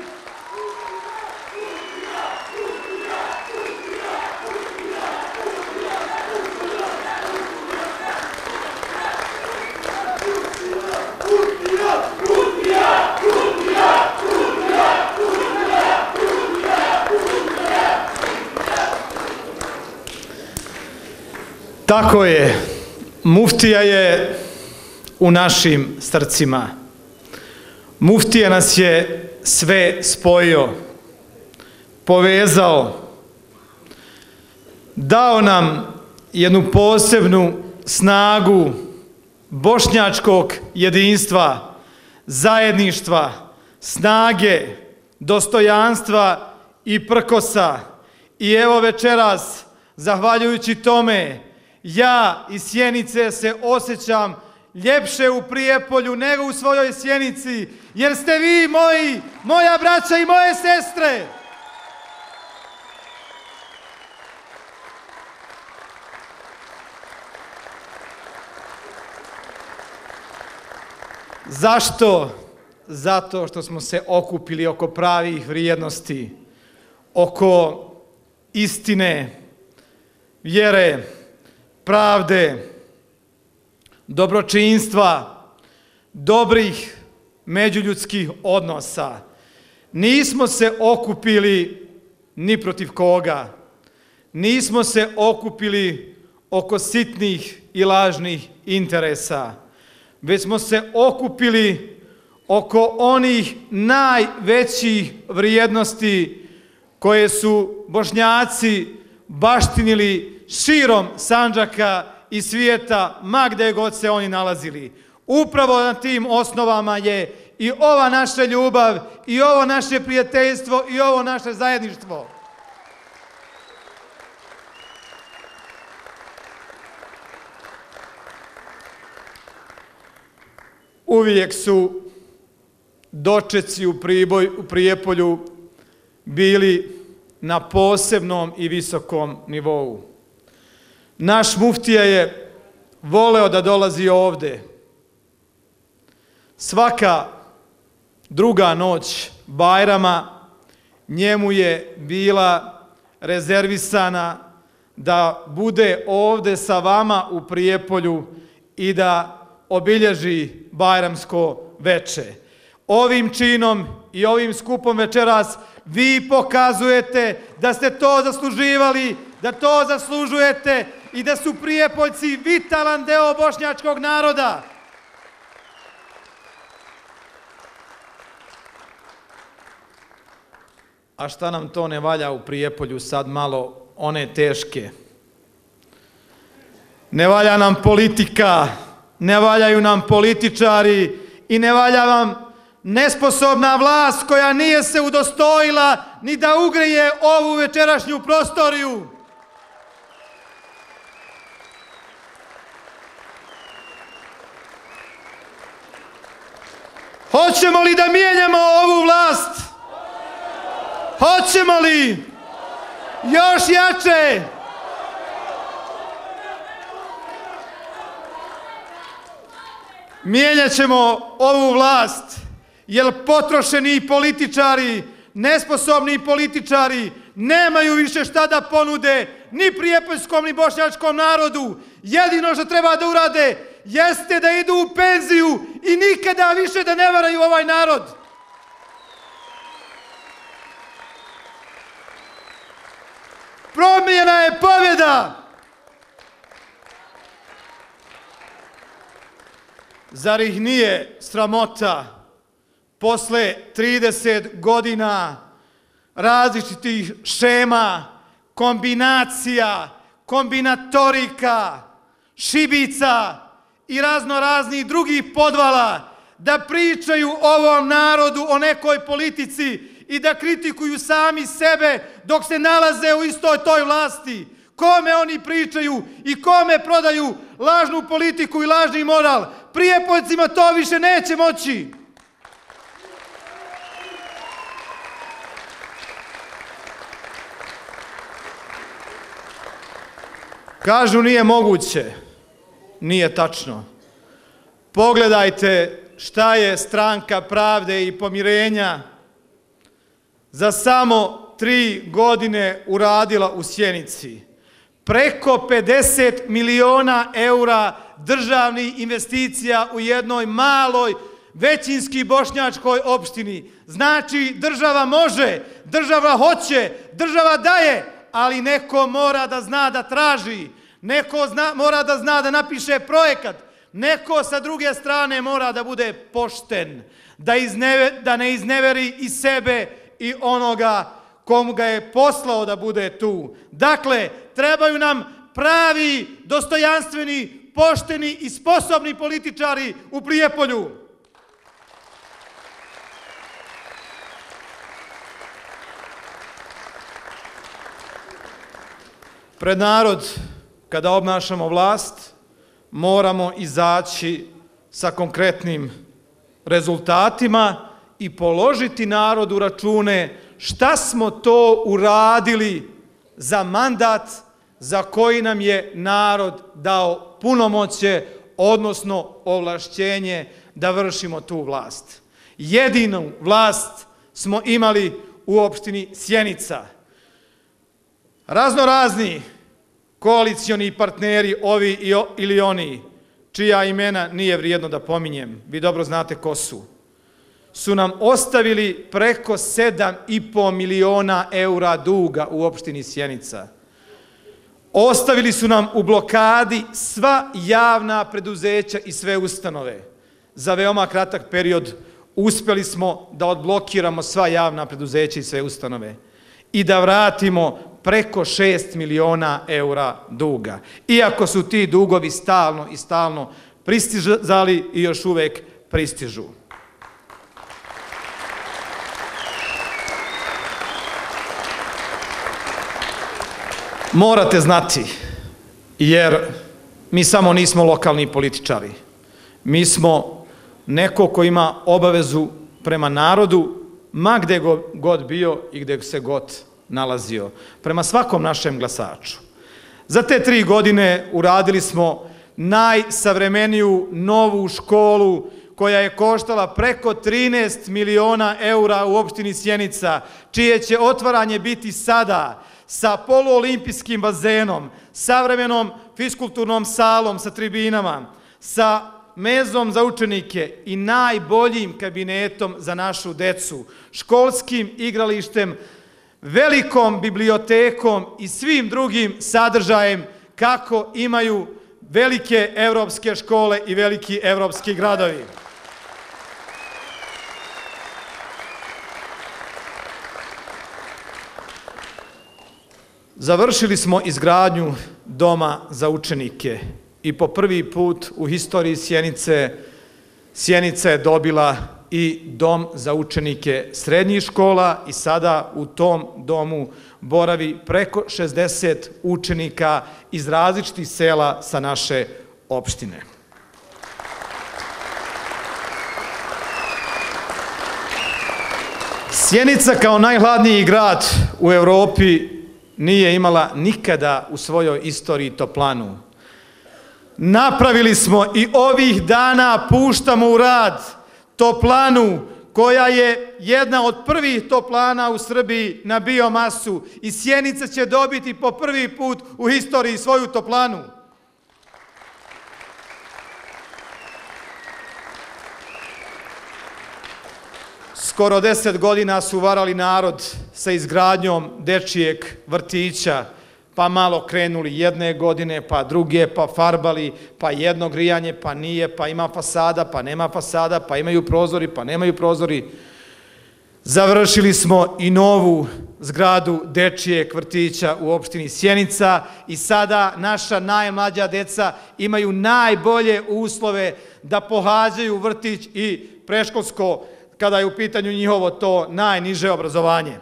Tako je, muftija je u našim srcima. Muftija nas je sve spojio, povezao, dao nam jednu posebnu snagu bošnjačkog jedinstva, zajedništva, snage, dostojanstva i prkosa. I evo večeras, zahvaljujući tome, ja iz Sjenice se osjećam ljepše u Prijepolju nego u svojoj Sjenici, jer ste vi moji, moja braća i moje sestre. Zašto? Zato što smo se okupili oko pravih vrijednosti, oko istine, vjere, pravde, dobročinstva, dobrih međuljudskih odnosa. Nismo se okupili ni protiv koga. Nismo se okupili oko sitnih i lažnih interesa, već smo se okupili oko onih najvećih vrijednosti koje su Bošnjaci baštinili širom Sandžaka i svijeta, ma gdje god se oni nalazili. Upravo na tim osnovama je i ova naša ljubav, i ovo naše prijateljstvo, i ovo naše zajedništvo. Uvijek su dočeci u, Priboj, u Prijepolju bili na posebnom i visokom nivou. Naš muftija je voleo da dolazi ovdje. Svaka druga noć Bajrama njemu je bila rezervisana da bude ovdje sa vama u Prijepolju i da obilježi Bajramsko veče. Ovim činom i ovim skupom večeras vi pokazujete da ste to zasluživali, da to zaslužujete i da su Prijepoljci vitalan deo bošnjačkog naroda. a šta nam to ne valja u Prijepolju sad malo one teške. Ne valja nam politika, ne valjaju nam političari i ne valja vam nesposobna vlast koja nije se udostojila ni da ugrije ovu večerašnju prostoriju. Hoćemo li da mijenjamo ovu vlast? Hoćemo li? Još jače! Mijenjat ćemo ovu vlast, jer potrošeni političari, nesposobni političari nemaju više šta da ponude ni prijepoljskom ni bošnjačkom narodu. Jedino što treba da urade jeste da idu u penziju i nikada više da ne varaju ovaj narod. Promjena je pobjeda. Zar ih nije sramota posle trideset godina različitih šema, kombinacija, kombinatorika, šibica i razno raznih drugih podvala da pričaju ovom narodu o nekoj politici i da kritikuju sami sebe dok se nalaze u istoj toj vlasti? Kome oni pričaju i kome prodaju lažnu politiku i lažni moral? Prijepoljcima to više neće moći. Kažu nije moguće. Nije tačno. Pogledajte šta je Stranka pravde i pomirenja za samo tri godine uradila u Sjenici. Preko pedeset miliona eura državnih investicija u jednoj maloj većinski bošnjačkoj opštini. Znači država može, država hoće, država daje, ali neko mora da zna da traži, neko zna, mora da zna da napiše projekat, neko sa druge strane mora da bude pošten, da, izneve, da ne izneveri i sebe i onoga komu ga je poslao da bude tu. Dakle, trebaju nam pravi, dostojanstveni, pošteni i sposobni političari u Prijepolju. Pred narod, kada obnašamo vlast, moramo izaći sa konkretnim rezultatima i položiti narodu račune šta smo to uradili za mandat za koji nam je narod dao punomoćje, odnosno ovlašćenje da vršimo tu vlast. Jedinu vlast smo imali u opštini Sjenica. Raznorazni koalicioni partneri, ovi ili oni, čija imena nije vrijedno da pominjem, vi dobro znate ko su, su nam ostavili preko sedam i po miliona eura duga u opštini Sjenica. Ostavili su nam u blokadi sva javna preduzeća i sve ustanove. Za veoma kratak period uspjeli smo da odblokiramo sva javna preduzeća i sve ustanove i da vratimo preko šest miliona eura duga. Iako su ti dugovi stalno i stalno pristizali i još uvek pristižu. Morate znati, jer mi samo nismo lokalni političari. Mi smo neko ko ima obavezu prema narodu, ma gde god bio i gde se god nalazio, prema svakom našem glasaču. Za te tri godine uradili smo najsavremeniju novu školu koja je koštala preko trinaest miliona eura u opštini Sjenica, čije će otvaranje biti sada, sa poluolimpijskim bazenom, savremenom fiskulturnom salom sa tribinama, sa mezom za učenike i najboljim kabinetom za našu decu, školskim igralištem, velikom bibliotekom i svim drugim sadržajem kako imaju velike evropske škole i veliki evropski gradovi. Završili smo izgradnju doma za učenike i po prvi put u historiji Sjenice, Sjenica je dobila i dom za učenike srednjih škola i sada u tom domu boravi preko šezdeset učenika iz različitih sela sa naše opštine. Sjenica kao najhladniji grad u Evropi nije imala nikada u svojoj istoriji toplanu. Napravili smo i ovih dana puštamo u rad toplanu koja je jedna od prvih toplana u Srbiji na biomasu i Sjenica će dobiti po prvi put u historiji svoju toplanu. Skoro deset godina su varali narod sa izgradnjom dečijeg vrtića, pa malo krenuli jedne godine, pa druge, pa farbali, pa jedno grijanje, pa nije, pa ima fasada, pa nema fasada, pa imaju prozori, pa nemaju prozori. Završili smo i novu zgradu dečijeg vrtića u opštini Sjenica i sada naša najmlađa deca imaju najbolje uslove da pohađaju vrtić i preškolsko kada je u pitanju njihovo to najniže obrazovanje.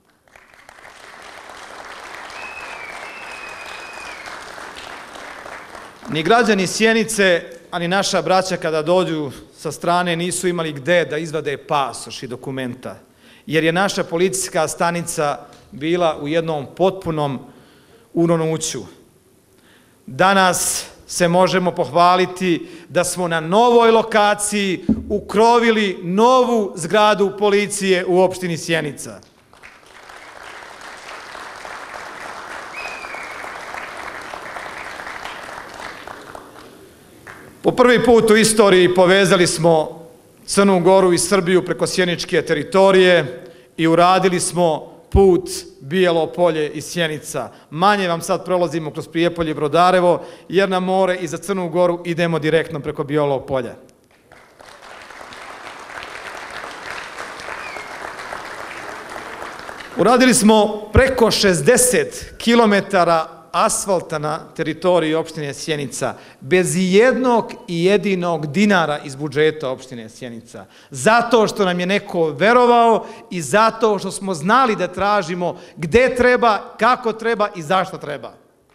Ni građani Sjenice, ani naša braća kada dođu sa strane nisu imali gde da izvade pasoš i dokumenta, jer je naša policijska stanica bila u jednom potpunom uronuću. Danas se možemo pohvaliti da smo na novoj lokaciji ukrovili novu zgradu policije u opštini Sjenica. Po prvi put u istoriji povezali smo Crnu Goru i Srbiju preko sjeničke teritorije i uradili smo put Bijelo Polje i Sjenica. Manje vam sad prolazimo kroz Prijepolje i Brodarevo, jer na more i za Crnu Goru idemo direktno preko Bijelog Polja. Uradili smo preko šezdeset kilometara asfalta na teritoriji opštine Sjenica, bez jednog i jedinog dinara iz budžeta opštine Sjenica. Zato što nam je neko verovao i zato što smo znali da tražimo gde treba, kako treba i zašto treba.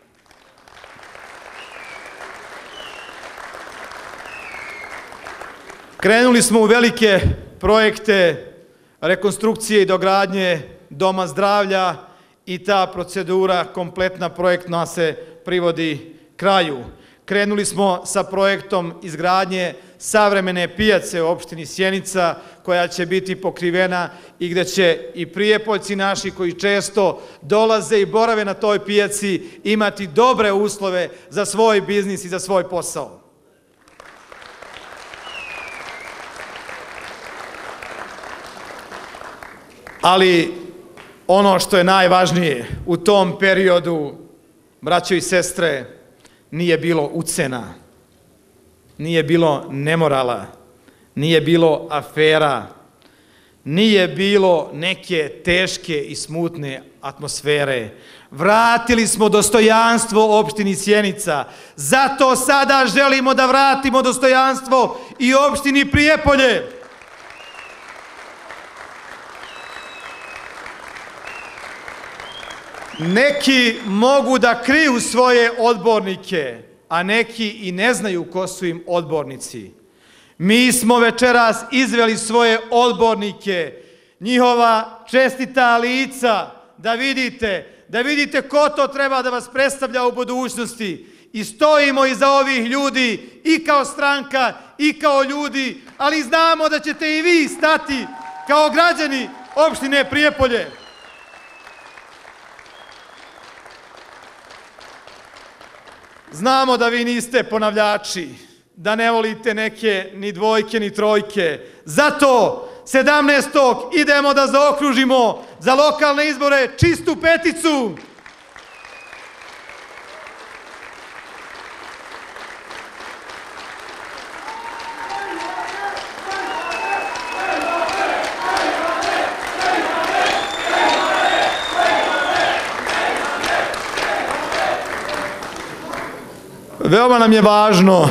Krenuli smo u velike projekte rekonstrukcije i dogradnje doma zdravlja i ta procedura kompletna projektna se privodi kraju. Krenuli smo sa projektom izgradnje savremene pijace u opštini Sjenica koja će biti pokrivena i gde će i Prijepoljci naši koji često dolaze i borave na toj pijaci imati dobre uslove za svoj biznis i za svoj posao. Ali ono što je najvažnije, u tom periodu, braćo i sestre, nije bilo ucena, nije bilo nemorala, nije bilo afera, nije bilo neke teške i smutne atmosfere. Vratili smo dostojanstvo opštini Sjenica. Zato sada želimo da vratimo dostojanstvo i opštini Prijepolje. Neki mogu da kriju svoje odbornike, a neki i ne znaju ko su im odbornici. Mi smo večeras izveli svoje odbornike, njihova čestita lica, da vidite, da vidite ko to treba da vas predstavlja u budućnosti. I stojimo iza ovih ljudi i kao stranka i kao ljudi, ali znamo da ćete i vi stati kao građani opštine Prijepolje. Znamo da vi niste ponavljači, da ne volite neke ni dvojke ni trojke. Zato sedamnaestog idemo da zaokružimo za lokalne izbore čistu peticu. Veoma nam je važno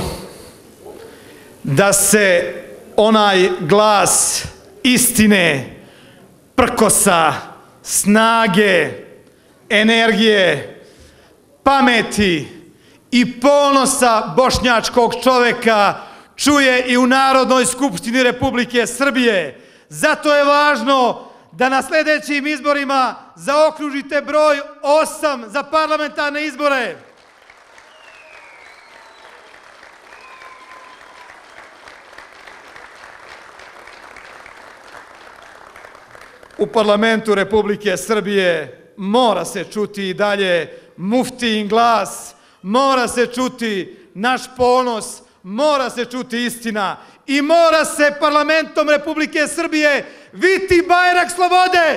da se onaj glas istine, prkosa, snage, energije, pameti i ponosa bošnjačkog čoveka čuje i u Narodnoj skupštini Republike Srbije. Zato je važno da na sljedećim izborima zaokružite broj osam za parlamentarne izbore. U parlamentu Republike Srbije mora se čuti i dalje muftijin glas, mora se čuti naš ponos, mora se čuti istina i mora se parlamentom Republike Srbije viti bajrak slobode.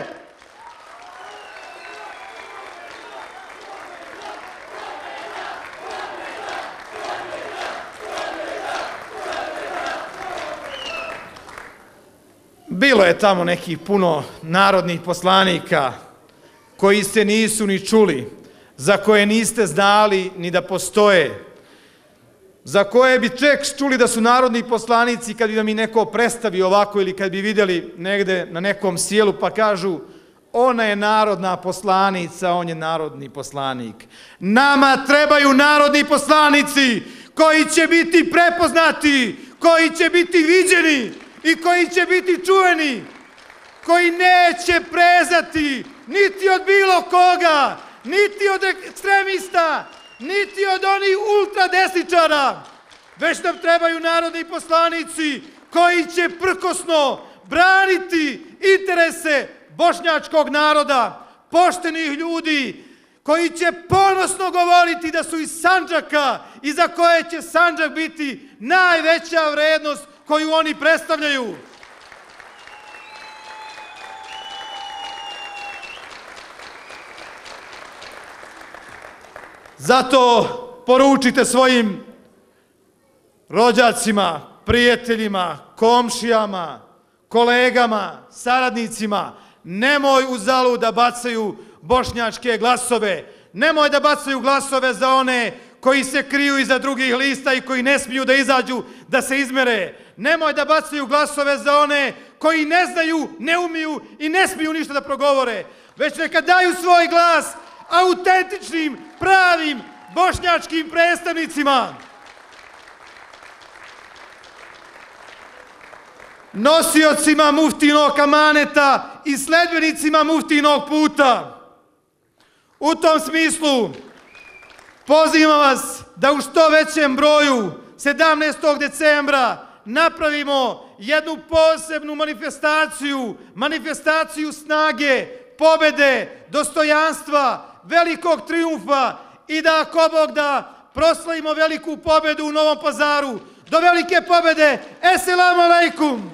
Bilo je tamo nekih puno narodnih poslanika koji se nisu ni čuli, za koje niste znali ni da postoje, za koje bi ček čuli da su narodni poslanici kad bi vam i neko predstavi ovako ili kad bi vidjeli negde na nekom sjelu pa kažu ona je narodna poslanica, on je narodni poslanik. Nama trebaju narodni poslanici koji će biti prepoznati, koji će biti viđeni i koji će biti čuveni, koji neće prezati niti od bilo koga, niti od ekstremista, niti od onih ultradesničara, već nam trebaju narodni poslanici koji će prkosno braniti interese bošnjačkog naroda, poštenih ljudi, koji će ponosno govoriti da su iz Sandžaka i za koje će Sandžak biti najveća vrednost koju oni predstavljaju. Zato poručite svojim rođacima, prijateljima, komšijama, kolegama, saradnicima, nemoj uzalud da bacaju bošnjačke glasove, nemoj da bacaju glasove za one koji se kriju iza drugih lista i koji ne smiju da izađu da se izmere, nemoj da bacaju glasove za one koji ne znaju, ne umiju i ne smiju ništa da progovore, već neka daju svoj glas autentičnim, pravim bošnjačkim predstavnicima. Nosiocima muftinog amaneta i sledbenicima muftinog puta. U tom smislu pozivam vas da u što većem broju sedamnaestog decembra napravimo jednu posebnu manifestaciju, manifestaciju snage, pobede, dostojanstva, velikog trijumfa i da, ako Bog da, proslavimo veliku pobedu u Novom Pazaru. Do velike pobede, eselamu alejkum!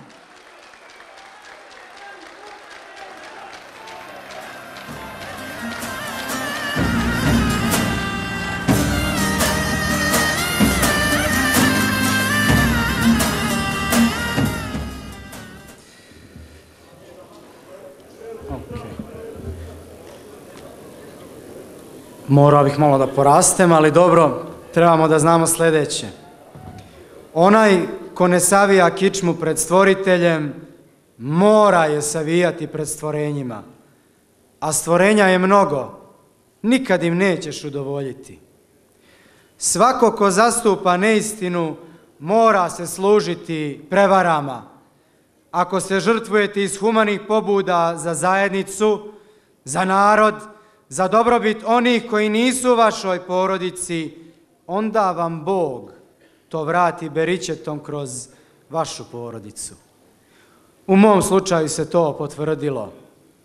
Morao bih malo da porastem, ali dobro, trebamo da znamo sljedeće. Onaj ko ne savija kičmu pred stvoriteljem, mora je savijati pred stvorenjima. A stvorenja je mnogo, nikad im nećeš udovoljiti. Svako ko zastupa neistinu, mora se služiti prevarama. Ako se žrtvujete iz humanih pobuda za zajednicu, za narod, za dobrobit onih koji nisu u vašoj porodici, onda vam Bog to vrati beričetom kroz vašu porodicu. U mom slučaju se to potvrdilo.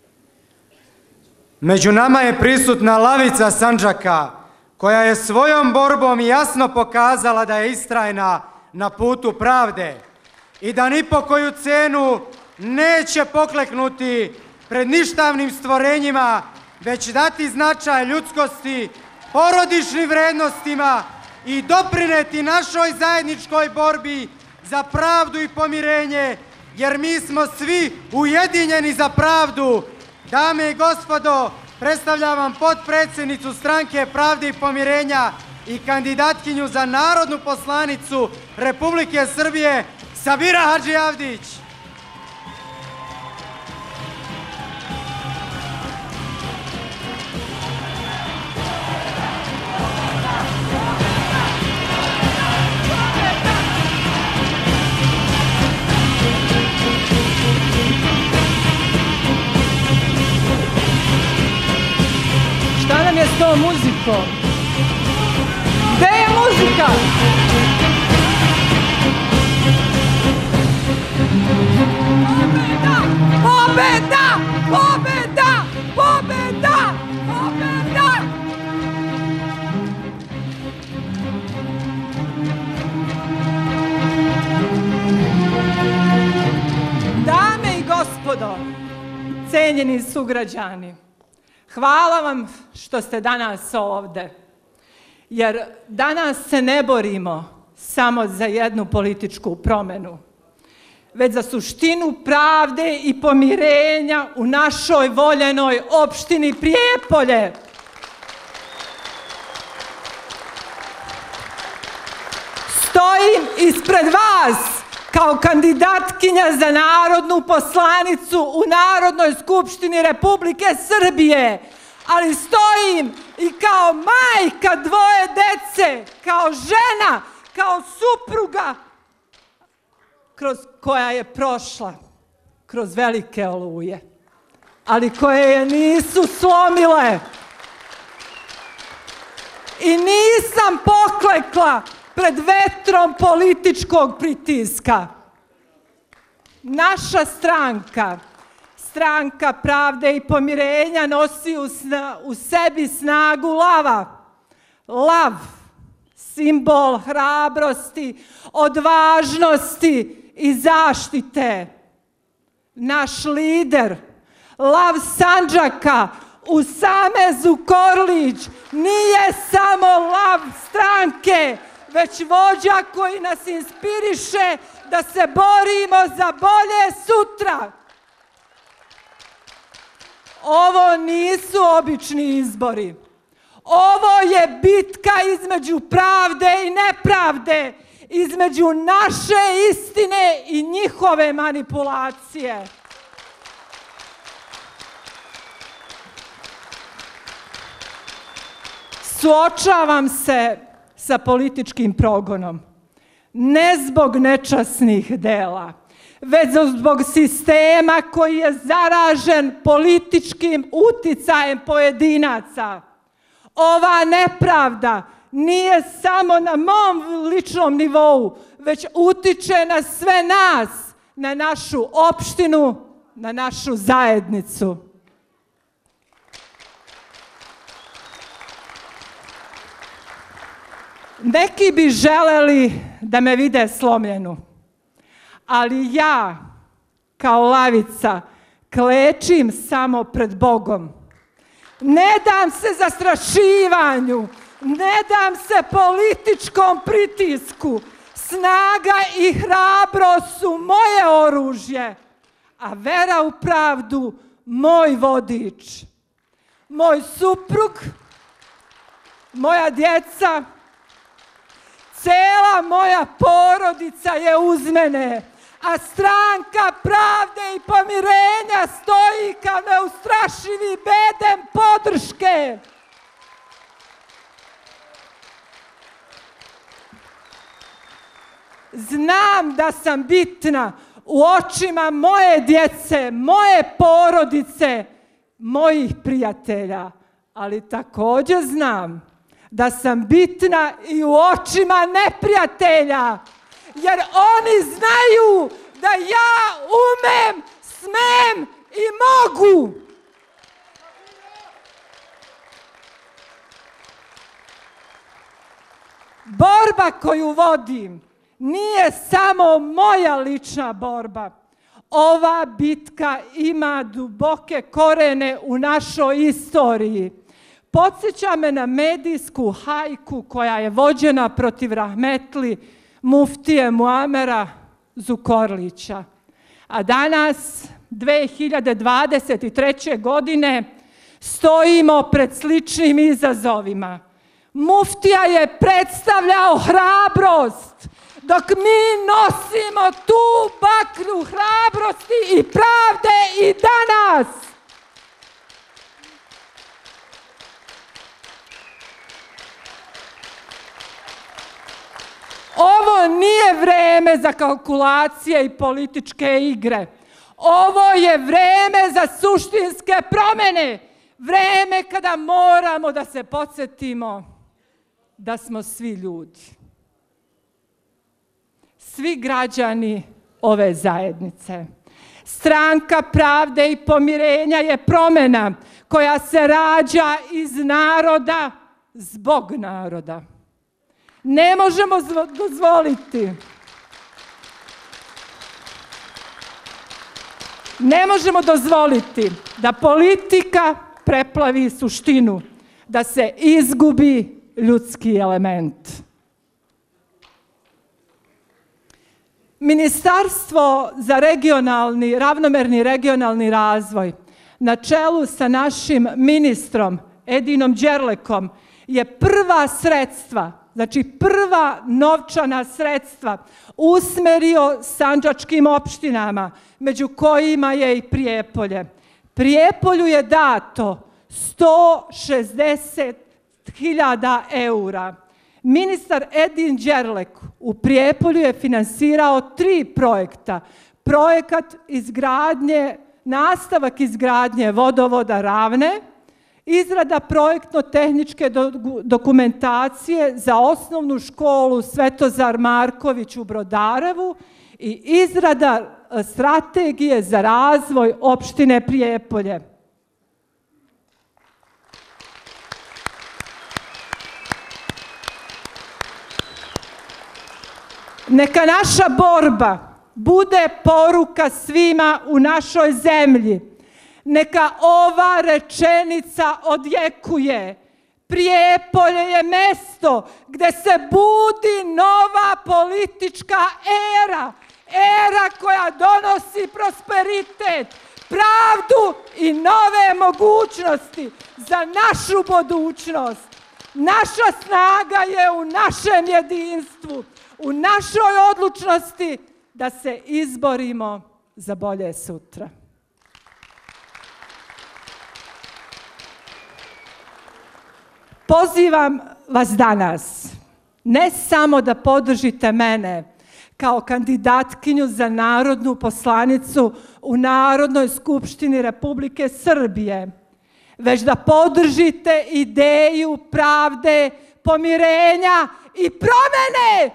Među nama je prisutna lavica Sandžaka, koja je svojom borbom jasno pokazala da je istrajna na putu pravde i da ni po koju cenu neće pokleknuti pred ništavnim stvorenjima, već dati značaj ljudskosti, porodičnim vrednostima i doprineti našoj zajedničkoj borbi za pravdu i pomirenje, jer mi smo svi ujedinjeni za pravdu. Dame i gospodo, predstavljam vam potpredsjednicu Stranke pravde i pomirenja i kandidatkinju za narodnu poslanicu Republike Srbije Sabira Hadžiavdić. Šta nam je s tom muzikom? Gde je muzika? Pobeda! Pobeda! Pobeda! Pobeda! Dame i gospodo, cenjeni sugrađani, hvala vam što ste danas ovde, jer danas se ne borimo samo za jednu političku promenu, već za suštinu pravde i pomirenja u našoj voljenoj opštini Prijepolje. Stojim ispred vas kao kandidatkinja za narodnu poslanicu u Narodnoj skupštini Republike Srbije, ali stojim i kao majka dvoje dece, kao žena, kao supruga kroz koja je prošla kroz velike oluje, ali koje je nisu slomile. I nisam poklekla pred vetrom političkog pritiska. Naša stranka, Stranka pravde i pomirenja, nosi u, sna, u sebi snagu lava. Lav, simbol hrabrosti, odvažnosti i zaštite. Naš lider, lav Sandžaka, Usame Zukorlić, nije samo lav stranke, već vođa koji nas inspiriše da se borimo za bolje sutra. Ovo nisu obični izbori. Ovo je bitka između pravde i nepravde, između naše istine i njihove manipulacije. Suočavam se sa političkim progonom, ne zbog nečasnih dela, već zbog sistema koji je zaražen političkim uticajem pojedinaca. Ova nepravda nije samo na mom ličnom nivou, već utiče na sve nas, na našu opštinu, na našu zajednicu. Neki bi želeli da me vide slomljenu, ali ja, kao lavica, klečim samo pred Bogom. Ne dam se zastrašivanju, ne dam se političkom pritisku. Snaga i hrabrost su moje oružje, a vera u pravdu moj vodič. Moj suprug, moja djeca, cela moja porodica je uz mene, a Stranka pravde i pomirenja stoji kao neustrašivi bedem podrške. Znam da sam bitna u očima moje djece, moje porodice, mojih prijatelja, ali također znam da sam bitna i u očima neprijatelja, jer oni znaju da ja umem, smem i mogu. Borba koju vodim nije samo moja lična borba. Ova bitka ima duboke korene u našoj istoriji. Podsjeća me na medijsku hajku koja je vođena protiv rahmetli muftije Muamera Zukorlića. A danas, dve hiljade dvadeset treće. godine, stojimo pred sličnim izazovima. Muftija je predstavljao hrabrost, dok mi nosimo tu baklju hrabrosti i pravde i danas. Ovo nije vreme za kalkulacije i političke igre. Ovo je vreme za suštinske promjene. Vreme kada moramo da se podsjetimo da smo svi ljudi. Svi građani ove zajednice. Stranka pravde i pomirenja je promjena koja se rađa iz naroda zbog naroda. Ne možemo dozvoliti. Ne možemo dozvoliti da politika preplavi suštinu, da se izgubi ljudski element. Ministarstvo za regionalni, ravnomerni regionalni razvoj na čelu sa našim ministrom Edinom Đerlekom je prva sredstva, znači prva novčana sredstva usmerio sandžačkim opštinama, među kojima je i Prijepolje. Prijepolju je dato sto šezdeset hiljada eura. Ministar Edin Đerlek u Prijepolju je finansirao tri projekta. Projekat izgradnje, nastavak izgradnje vodovoda Ravne, izrada projektno-tehničke dokumentacije za osnovnu školu Svetozar Marković u Brodarevu i izrada strategije za razvoj opštine Prijepolje. Neka naša borba bude poruka svima u našoj zemlji. Neka ova rečenica odjekuje. Prijepolje je mesto gdje se budi nova politička era. Era koja donosi prosperitet, pravdu i nove mogućnosti za našu budućnost. Naša snaga je u našem jedinstvu, u našoj odlučnosti da se izborimo za bolje sutra. Pozivam vas danas, ne samo da podržite mene kao kandidatkinju za narodnu poslanicu u Narodnoj skupštini Republike Srbije, već da podržite ideju pravde, pomirenja i promjene.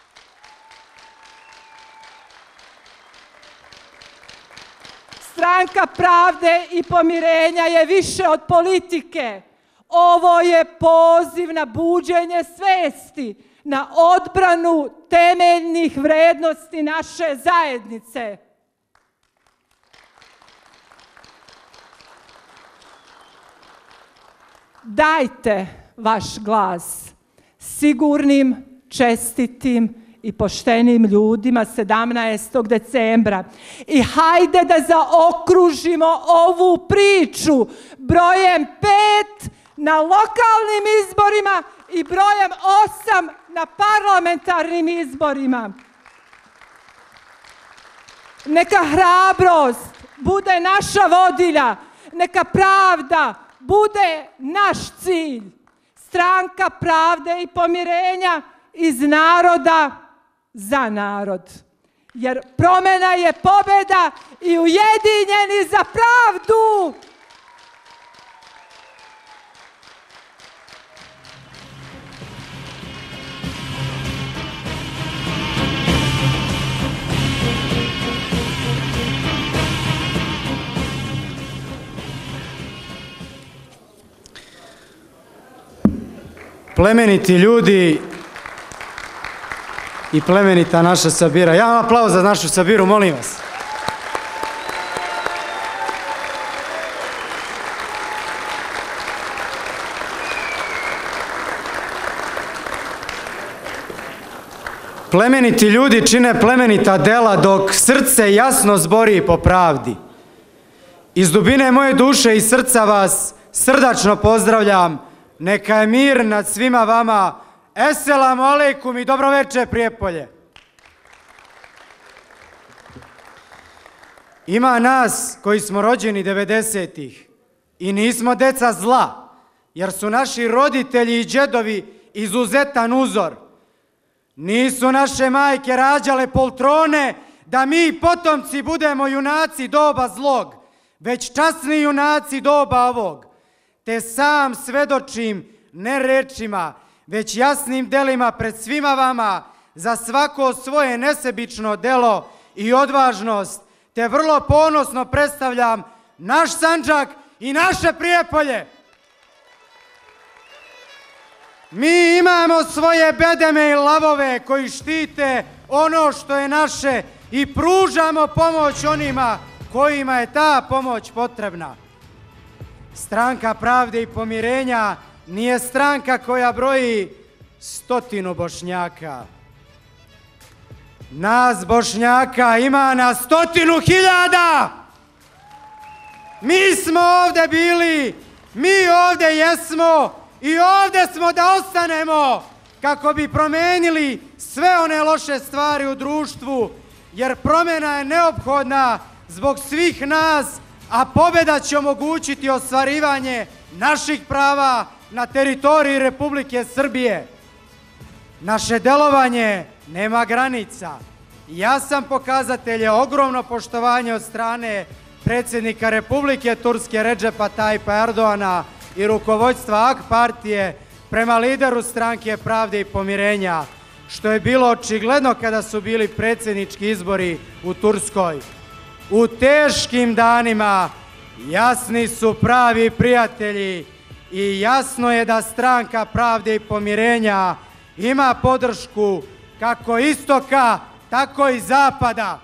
Stranka pravde i pomirenja je više od politike. Ovo je poziv na buđenje svesti, na odbranu temeljnih vrednosti naše zajednice. Dajte vaš glas sigurnim, čestitim i poštenim ljudima sedamnaestog decembra. I hajde da zaokružimo ovu priču brojem pet na lokalnim izborima i brojem osam na parlamentarnim izborima. Neka hrabrost bude naša vodilja, neka pravda bude naš cilj. Stranka pravde i pomirenja iz naroda za narod. Jer promjena je pobjeda i ujedinjeni za pravdu. Plemeniti ljudi i plemenita naša Sabira. Ja vam aplauz za našu Sabiru, molim vas. Plemeniti ljudi čine plemenita dela dok srce jasno zbori po pravdi. Iz dubine moje duše i srca vas srdačno pozdravljam Neka je mir nad svima vama. Eselamu alejkum i dobroveče Prijepolje. Ima nas koji smo rođeni devedesetih i nismo deca zla, jer su naši roditelji i džedovi izuzetan uzor. Nisu naše majke rađale poltrone da mi potomci budemo junaci doba zlog, već časni junaci doba ovog. Te sam svedočim ne rečima, već jasnim delima pred svima vama za svako svoje nesebično delo i odvažnost, te vrlo ponosno predstavljam naš Sandžak i naše Prijepolje. Mi imamo svoje bedeme i lavove koji štite ono što je naše i pružamo pomoć onima kojima je ta pomoć potrebna. Stranka pravde i pomirenja nije stranka koja broji stotinu Bošnjaka. Nas Bošnjaka ima na stotinu hiljada. Mi smo ovdje bili, mi ovdje jesmo i ovdje smo da ostanemo kako bi promenili sve one loše stvari u društvu, jer promjena je neophodna zbog svih nas, a pobjeda će omogućiti ostvarivanje naših prava na teritoriji Republike Srbije. Naše delovanje nema granica. Jasan pokazatelj je ogromno poštovanje od strane predsjednika Republike Turske Redžepa Tajpa Erdoana i rukovodstva A K partije prema lideru stranke Pravde i pomirenja, što je bilo očigledno kada su bili predsjednički izbori u Turskoj. U teškim danima jasni su pravi prijatelji i jasno je da stranka Pravde i pomirenja ima podršku kako istoka, tako i zapada.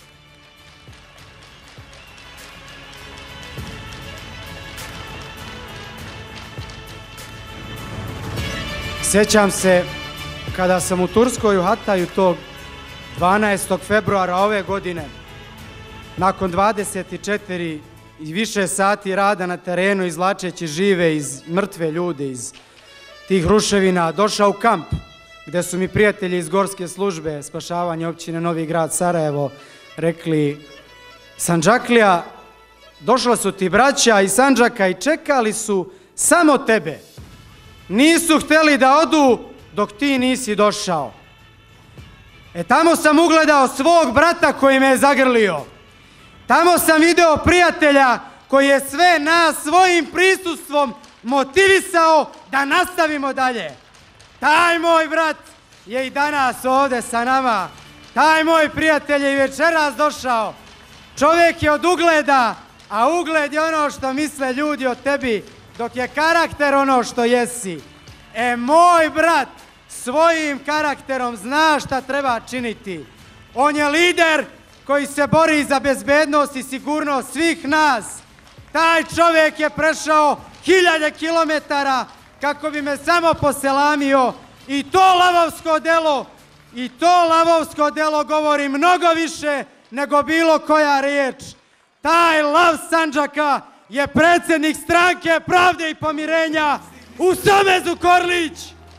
Sjećam se kada sam u Turskoj u Hataju tog dvanaestog februara ove godine, nakon dvadeset četiri i više sati rada na terenu izvlačeći žive iz mrtve ljude iz tih ruševina, došao u kamp gdje su mi prijatelji iz Gorske službe spašavanja općine Novi Grad Sarajevo rekli: Sandžaklija, došla su ti braća iz Sandžaka i čekali su samo tebe. Nisu htjeli da odu dok ti nisi došao. E tamo sam ugledao svog brata koji me je zagrlio. Tamo sam video prijatelja koji je sve nas svojim prisustvom motivisao da nastavimo dalje. Taj moj brat je i danas ovdje sa nama. Taj moj prijatelj je i večeras došao. Čovjek je od ugleda, a ugled je ono što misle ljudi o tebi, dok je karakter ono što jesi. E, moj brat svojim karakterom zna šta treba činiti. On je lider koji se bori za bezbednost i sigurnost svih nas. Taj čovjek je prešao hiljade kilometara kako bi me samo poselamio i to lavovsko delo, i to lavovsko delo govori mnogo više nego bilo koja riječ. Taj lav Sandžaka je predsjednik stranke Pravde i pomirenja Usame Zukorlić.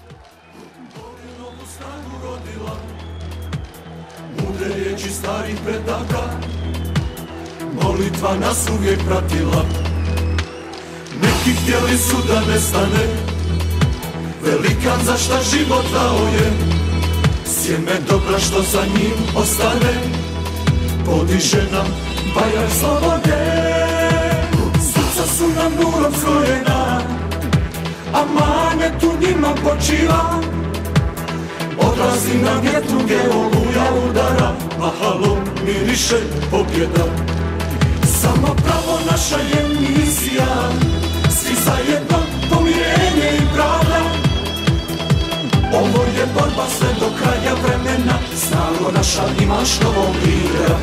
Mudre riječi starih predaka, molitva nas uvijek pratila. Neki htjeli su da nestane velikan za šta život dao je. Sjeme dobra što za njim ostane, podiže nam bajar slobode. Srca su nam nurom skrojena, a manet u njima počiva. Odlazi na vjetruge, oluja udara, mahalo miriše pobjeda. Samo pravo naša je misija, svi zajedno pomirenje i pravda. Ovo je borba sve do kraja vremena, snago naša imaš novog lidera.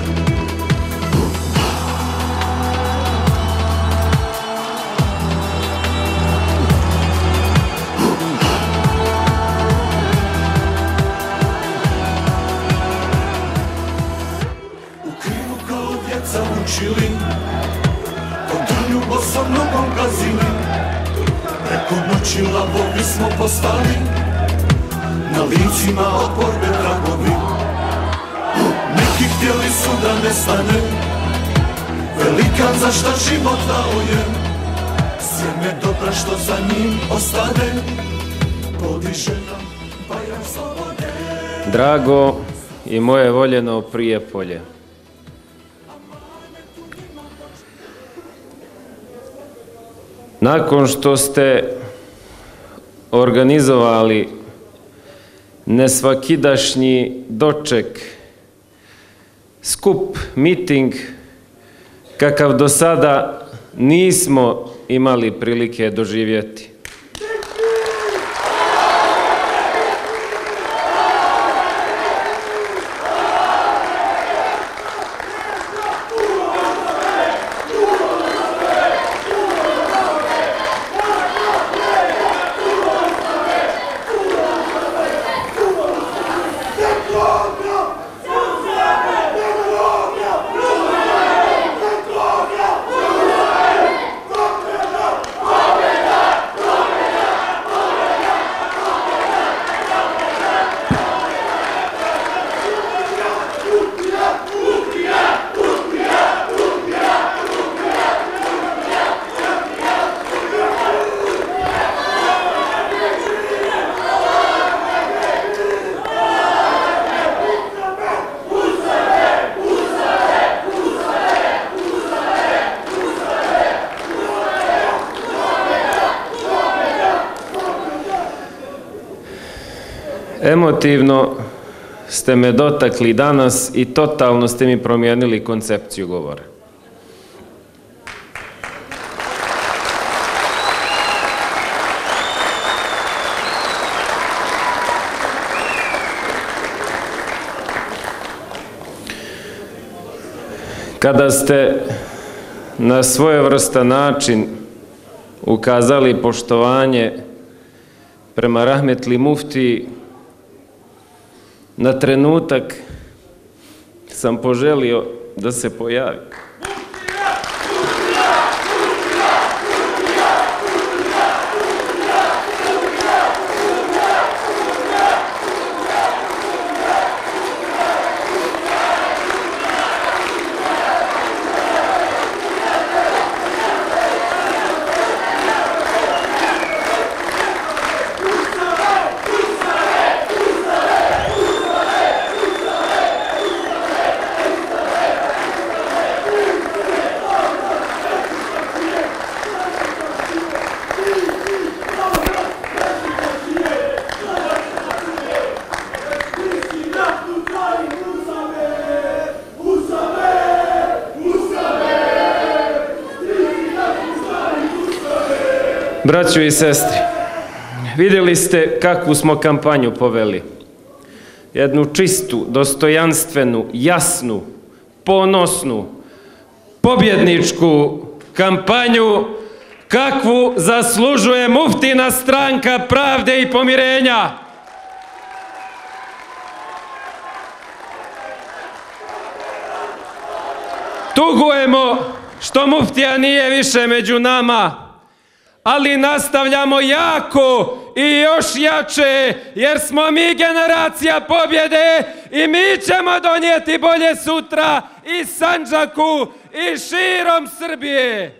Učili, po trnju bosom nogom gazili, Ko noći lavovi smo postali, na licima oporbe tragovi. Neki htjeli su da nestane velikan za šta život dao je. Sjeme dobra što za njim ostane, podiže nam bajrak slobode. Drago i moje voljeno Prijepolje, nakon što ste organizovali nesvakidašnji doček, skup, miting, kakav do sada nismo imali prilike doživjeti. Emotivno ste me dotakli danas i totalno ste mi promijenili koncepciju govora. Kada ste na svojevrstan način ukazali poštovanje prema rahmetli muftiji, na trenutak sam poželio da se pojavi. Braćo i sestre, vidjeli ste kakvu smo kampanju poveli. Jednu čistu, dostojanstvenu, jasnu, ponosnu, pobjedničku kampanju kakvu zaslužuje muftina Stranka pravde i pomirenja. Tugujemo što muftija nije više među nama, ali nastavljamo jako i još jače, jer smo mi generacija pobjede i mi ćemo donijeti bolje sutra i Sandžaku i širom Srbije.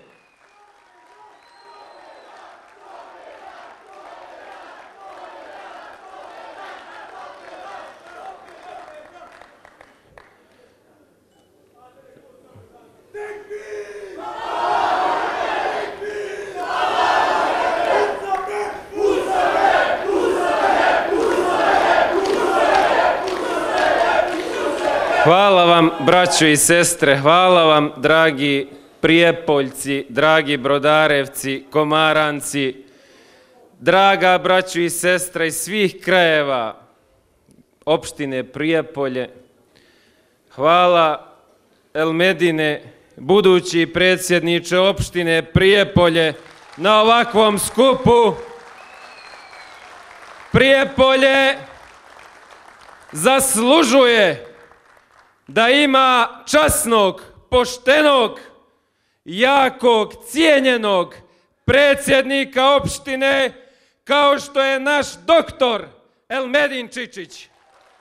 Hvala vam, braćo i sestre, hvala vam, dragi Prijepoljci, dragi Brodarevci, Komaranci, draga braćo i sestre iz svih krajeva opštine Prijepolje. Hvala Elmedine, budući predsjedniče opštine Prijepolje, na ovakvom skupu. Prijepolje zaslužuje da ima časnog, poštenog, jakog, cijenjenog predsjednika opštine kao što je naš doktor Elmedin Čičić.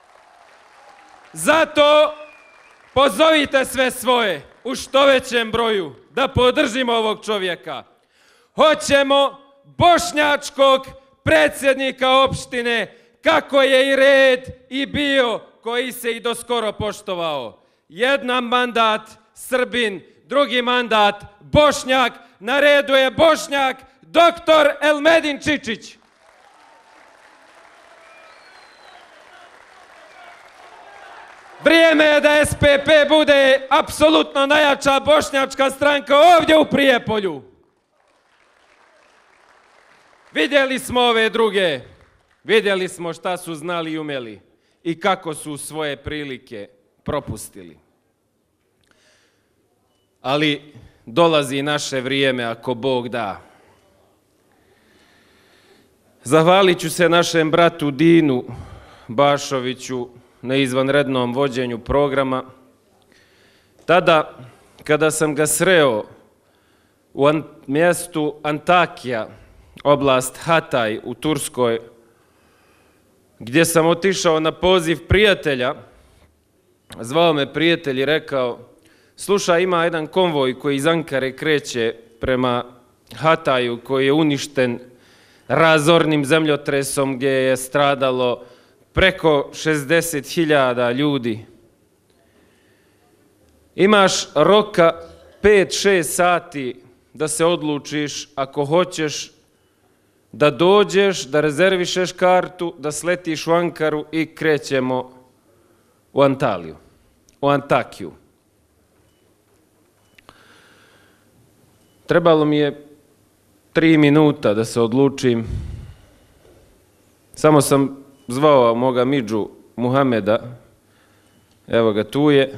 Zato pozovite sve svoje u što većem broju da podržimo ovog čovjeka. Hoćemo bošnjačkog predsjednika opštine, kako je i red i bio, koji se i doskoro poštovao. Jedan mandat Srbin, drugi mandat Bošnjak, na redu je Bošnjak, doktor Elmedin Čičić. Vrijeme je da S P P bude apsolutno najjača bošnjačka stranka ovdje u Prijepolju. Vidjeli smo ove druge, vidjeli smo šta su znali i umjeli i kako su svoje prilike propustili. Ali dolazi naše vrijeme ako Bog da. Zahvalit ću se našem bratu Dinu Bašoviću na izvanrednom vođenju programa. Tada, kada sam ga sreo u an mjestu Antakija, oblast Hatay u Turskoj, gdje sam otišao na poziv prijatelja, zvao me prijatelj i rekao: slušaj, ima jedan konvoj koji iz Ankare kreće prema Hataju, koji je uništen razornim zemljotresom gdje je stradalo preko šezdeset hiljada ljudi. Imaš roka pet šest sati da se odlučiš ako hoćeš da dođeš, da rezervišeš kartu, da sletiš u Ankaru i krećemo u Antaliju, u Antakiju. Trebalo mi je tri minuta da se odlučim. Samo sam zvao moga midžu Muhameda, evo ga tu je.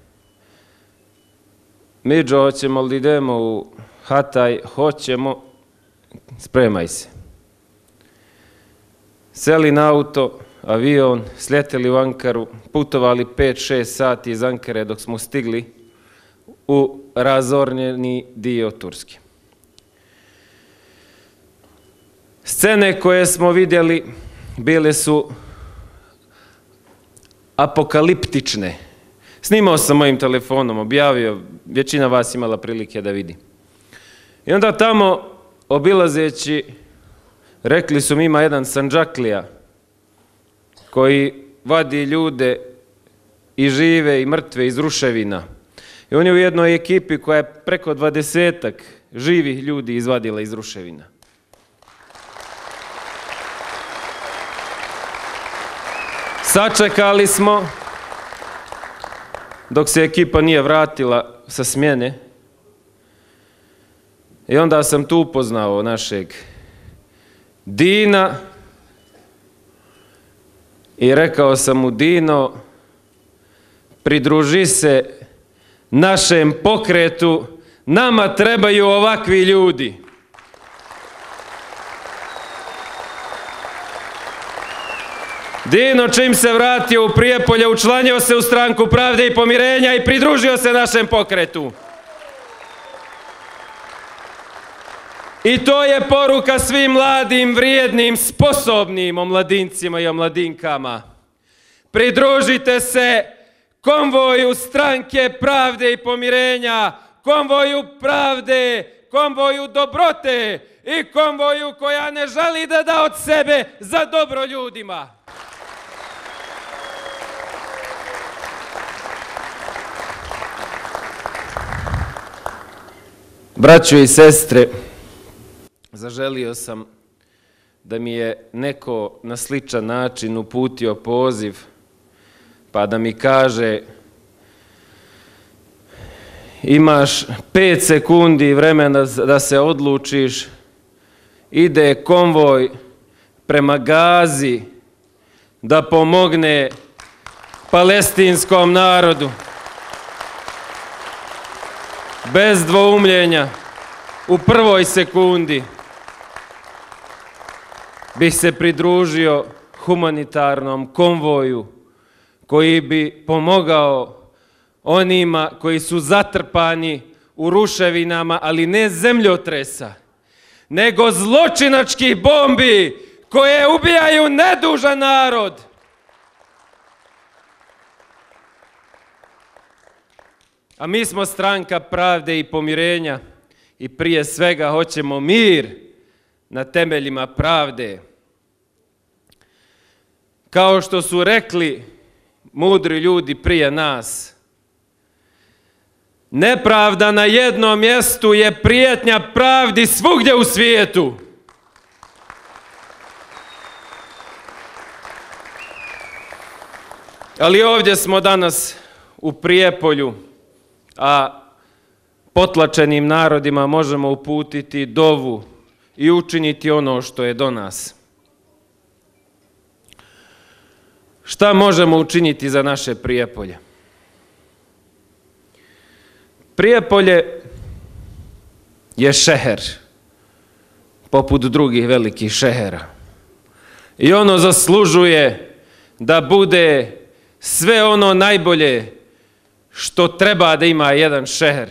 Midžo, hoćemo li idemo u Hatay? Hoćemo, spremaj se. Seli na auto, avion, sleteli u Ankaru, putovali pet šest sati iz Ankare dok smo stigli u razornjeni dio Turske. Scene koje smo vidjeli bile su apokaliptične. Snimao sam mojim telefonom, objavio, većina vas imala prilike da vidi. I onda tamo, obilazeći, rekli su mi ima jedan Sandžaklija koji vadi ljude i žive i mrtve iz ruševina. I on je u jednoj ekipi koja je preko dvadesetak živih ljudi izvadila iz ruševina. Sačekali smo dok se ekipa nije vratila sa smjene i onda sam tu upoznao našeg Dina i rekao sam mu: Dino, pridruži se našem pokretu, nama trebaju ovakvi ljudi. Dino čim se vratio u Prijepolje, učlanio se u Stranku pravde i pomirenja i pridružio se našem pokretu. I to je poruka svim mladim, vrijednim, sposobnim omladincima i omladinkama. Pridružite se konvoju Stranke pravde i pomirenja, konvoju pravde, konvoju dobrote i konvoju koja ne želi da da od sebe za dobro ljudima. Braćo i sestre, zaželio sam da mi je neko na sličan način uputio poziv, pa da mi kaže: imaš pet sekundi vremena da se odlučiš, ide konvoj prema Gazi da pomogne palestinskom narodu. Bez dvoumljenja, u prvoj sekundi bih se pridružio humanitarnom konvoju koji bi pomogao onima koji su zatrpani u ruševinama, ali ne zemljotresa, nego zločinačkih bombi koje ubijaju nedužan narod. A mi smo stranka pravde i pomirenja i prije svega hoćemo mir na temeljima pravde. Kao što su rekli mudri ljudi prije nas, nepravda na jednom mjestu je prijetnja pravdi svugdje u svijetu. Ali ovdje smo danas u Prijepolju, a potlačenim narodima možemo uputiti dovu i učiniti ono što je do nas. Šta možemo učiniti za naše Prijepolje? Prijepolje je šeher, poput drugih velikih šehera. I ono zaslužuje da bude sve ono najbolje što treba da ima jedan šeher.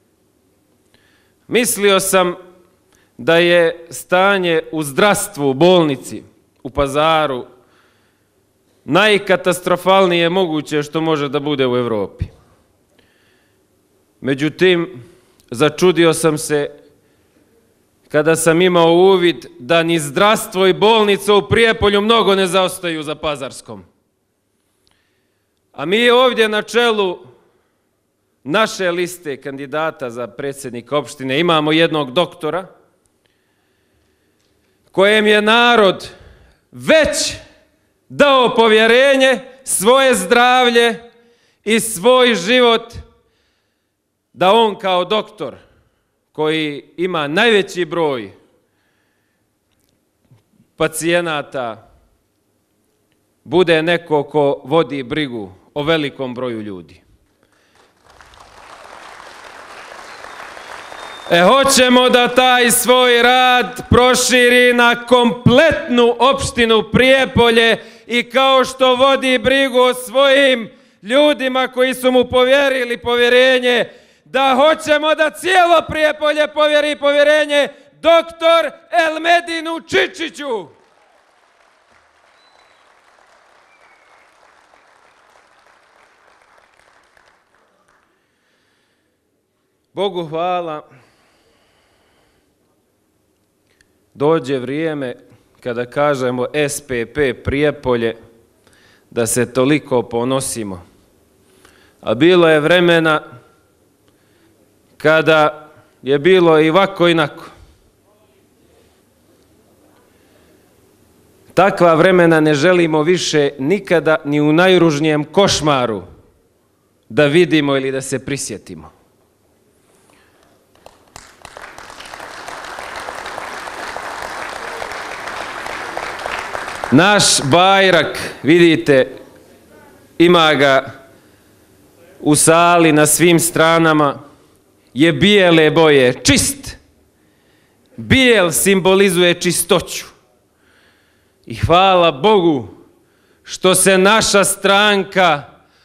Mislio sam da je stanje u zdravstvu, u bolnici, u Pazaru, najkatastrofalnije moguće što može da bude u Europi. Međutim, začudio sam se kada sam imao uvid da ni zdravstvo i bolnica u Prijepolju mnogo ne zaostaju za Pazarskom. A mi ovdje na čelu naše liste kandidata za predsjednika opštine imamo jednog doktora kojem je narod već dao povjerenje, svoje zdravlje i svoj život da on kao doktor koji ima najveći broj pacijenata bude neko ko vodi brigu o velikom broju ljudi. E, hoćemo da taj svoj rad proširi na kompletnu opštinu Prijepolje i kao što vodi brigu o svojim ljudima koji su mu povjerili povjerenje, da hoćemo da cijelo Prijepolje povjeri povjerenje doktor Elmedinu Čičiću. Bogu hvala, dođe vrijeme kada kažemo S P P Prijepolje da se toliko ponosimo. A bilo je vremena kada je bilo i ovako inako. Takva vremena ne želimo više nikada ni u najružnijem košmaru da vidimo ili da se prisjetimo. Naš bajrak, vidite, ima ga u sali na svim stranama, je bijele boje, čist. Bijel simbolizuje čistoću. I hvala Bogu što se naša stranka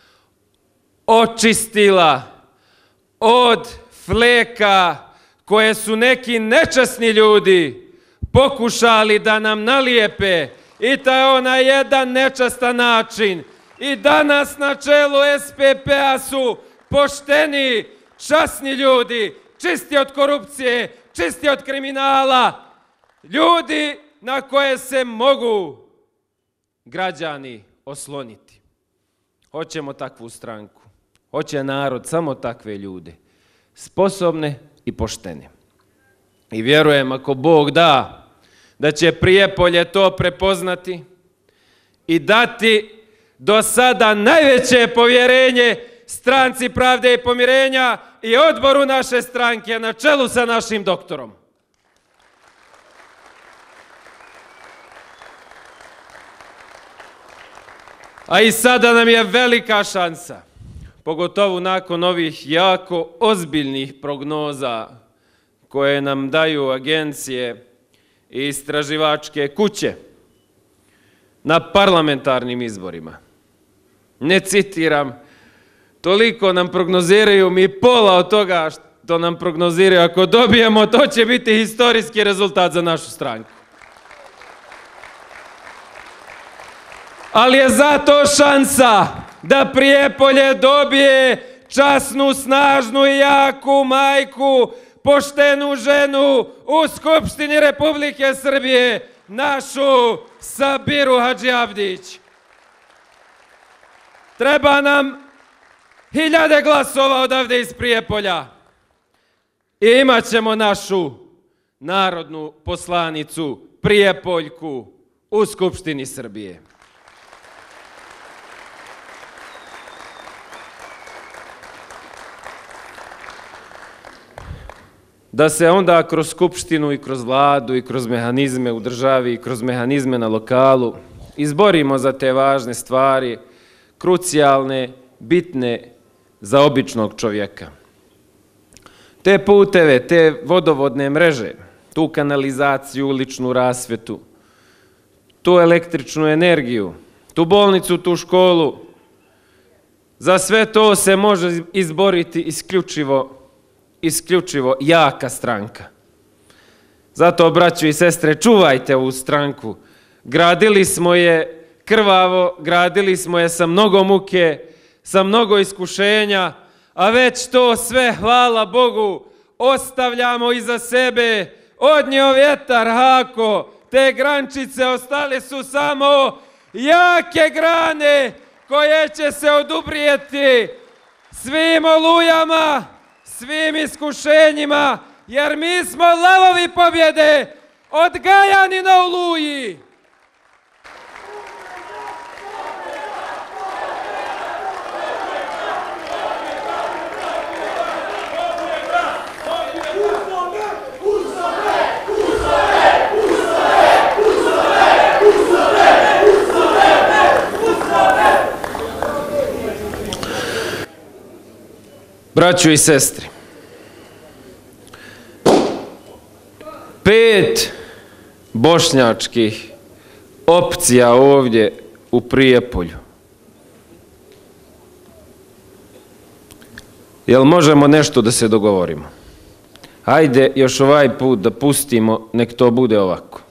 očistila od fleka koje su neki nečasni ljudi pokušali da nam nalijepe. I to je onaj jedan nečastan način. I danas na čelu S P P-a su pošteni, časni ljudi, čisti od korupcije, čisti od kriminala, ljudi na koje se mogu građani osloniti. Hoćemo takvu stranku. Hoće narod samo takve ljude, sposobne i poštene. I vjerujem, ako Bog da, da će Prijepolje to prepoznati i dati do sada najveće povjerenje Stranci pravde i pomirenja i odboru naše stranke na čelu sa našim doktorom. A i sada nam je velika šansa, pogotovo nakon ovih jako ozbiljnih prognoza koje nam daju agencije i istraživačke kuće na parlamentarnim izborima. Ne citiram, toliko nam prognoziraju, mi pola od toga to nam prognoziraju, ako dobijemo, to će biti historijski rezultat za našu stranku. Ali je zato šansa da Prijepolje dobije časnu, snažnu i jaku majku, poštenu ženu u Skupštini Republike Srbije, našu Sabiru Hadžiavdić. Treba nam hiljade glasova odavde iz Prijepolja i imat ćemo našu narodnu poslanicu Prijepoljku u Skupštini Srbije. Da se onda kroz Skupštinu i kroz Vladu i kroz mehanizme u državi i kroz mehanizme na lokalu izborimo za te važne stvari, krucijalne, bitne za običnog čovjeka. Te puteve, te vodovodne mreže, tu kanalizaciju, uličnu rasvjetu, tu električnu energiju, tu bolnicu, tu školu, za sve to se može izboriti isključivo isključivo jaka stranka. Zato, braćo i sestre, čuvajte ovu stranku. Gradili smo je krvavo, gradili smo je sa mnogo muke, sa mnogo iskušenja, a već to sve, hvala Bogu, ostavljamo iza sebe. Odnio vjetar hako, te grančice ostale su samo jake grane koje će se oduprijeti svim olujama, svim iskušenjima, jer mi smo lavovi pobjede, odgajani na oluji. Braćo i sestri, pet bošnjačkih opcija ovdje u Prijepolju. Jel možemo nešto da se dogovorimo? Hajde još ovaj put da pustimo, nek to bude ovako.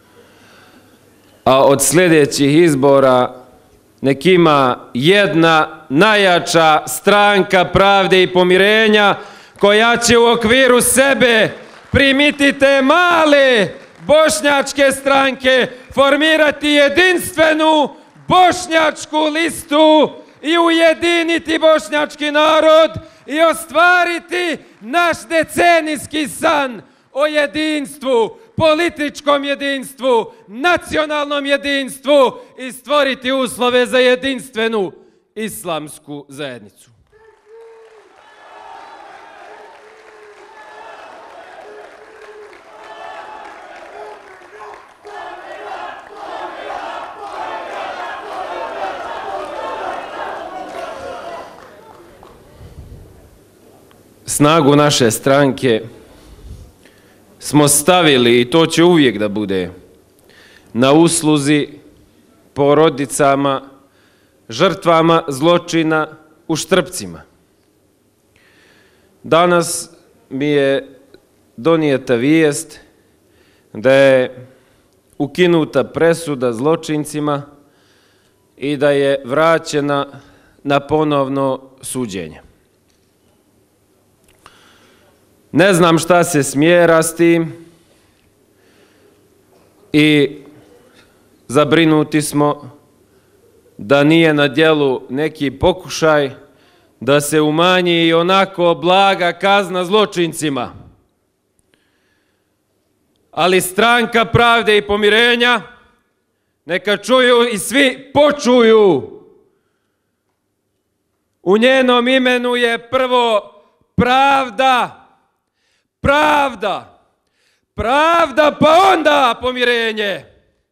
A od sljedećih izbora nek ima jedna najjača stranka pravde i pomirenja koja će u okviru sebe primiti te male bošnjačke stranke, formirati jedinstvenu bošnjačku listu i ujediniti bošnjački narod i ostvariti naš decenijski san o jedinstvu, političkom jedinstvu, nacionalnom jedinstvu i stvoriti uslove za jedinstvenu islamsku zajednicu. Snagu naše stranke smo stavili, i to će uvijek da bude, na usluzi porodicama, žrtvama zločina u Štrpcima. Danas mi je donijeta vijest da je ukinuta presuda zločincima i da je vraćena na ponovno suđenje. Ne znam šta se smjera s tim i zabrinuti smo da nije na djelu neki pokušaj da se umanji i onako blaga kazna zločincima. Ali stranka pravde i pomirenja, neka čuju i svi počuju, u njenom imenu je prvo pravda. Pravda, pravda, pa onda pomirenje.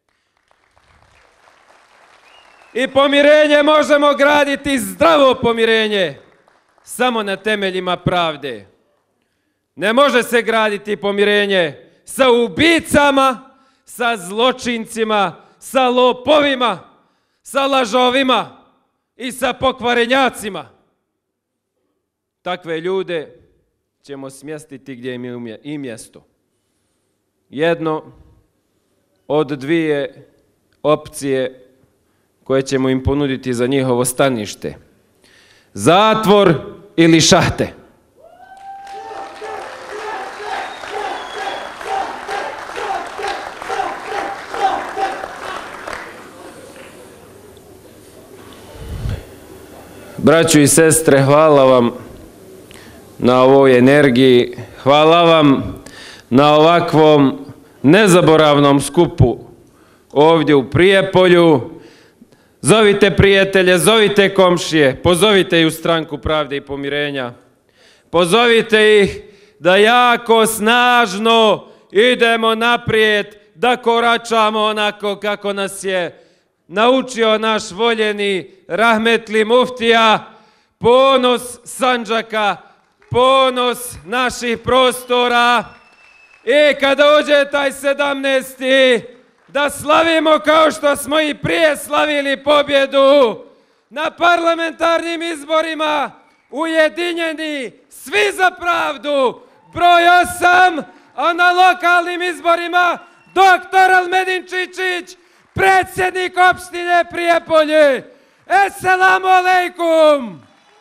I pomirenje možemo graditi, zdravo pomirenje, samo na temeljima pravde. Ne može se graditi pomirenje sa ubicama, sa zločincima, sa lopovima, sa lažovima i sa pokvarenjacima. Takve ljude ćemo smjestiti gdje im je i mjesto. Jedno od dvije opcije koje ćemo im ponuditi za njihovo stanište. Zatvor ili šahte. Braćo i sestre, hvala vam na ovoj energiji, hvala vam na ovakvom nezaboravnom skupu ovdje u Prijepolju. Zovite prijatelje, zovite komšije, pozovite ih u Stranku pravde i pomirenja. Pozovite ih da jako snažno idemo naprijed, da koračamo onako kako nas je naučio naš voljeni rahmetli muftija, ponos Sandžaka, ponos naših prostora. I kada uđe taj sedamnaesti da slavimo kao što smo i prije slavili pobjedu na parlamentarnim izborima, ujedinjeni svi za pravdu, broj osam, a na lokalnim izborima doktor Almedin Čičić, predsjednik opštine Prijepolje. Esselamu alejkum!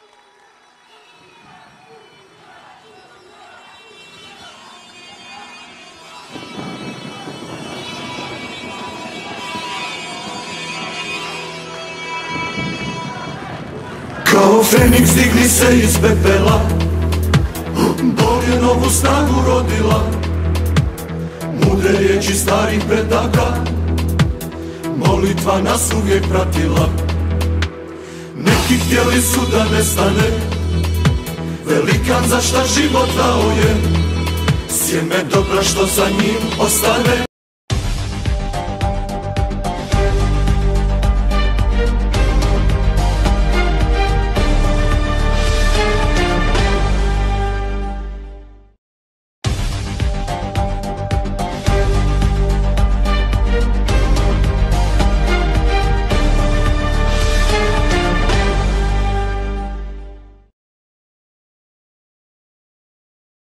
Kao Feniks digni se iz pepela, Bog je novu snagu rodila, mudre riječi starih predaka, molitva nas uvijek pratila. Neki htjeli su da nestane velikan za šta život dao je, sjeme dobra što za njim ostane,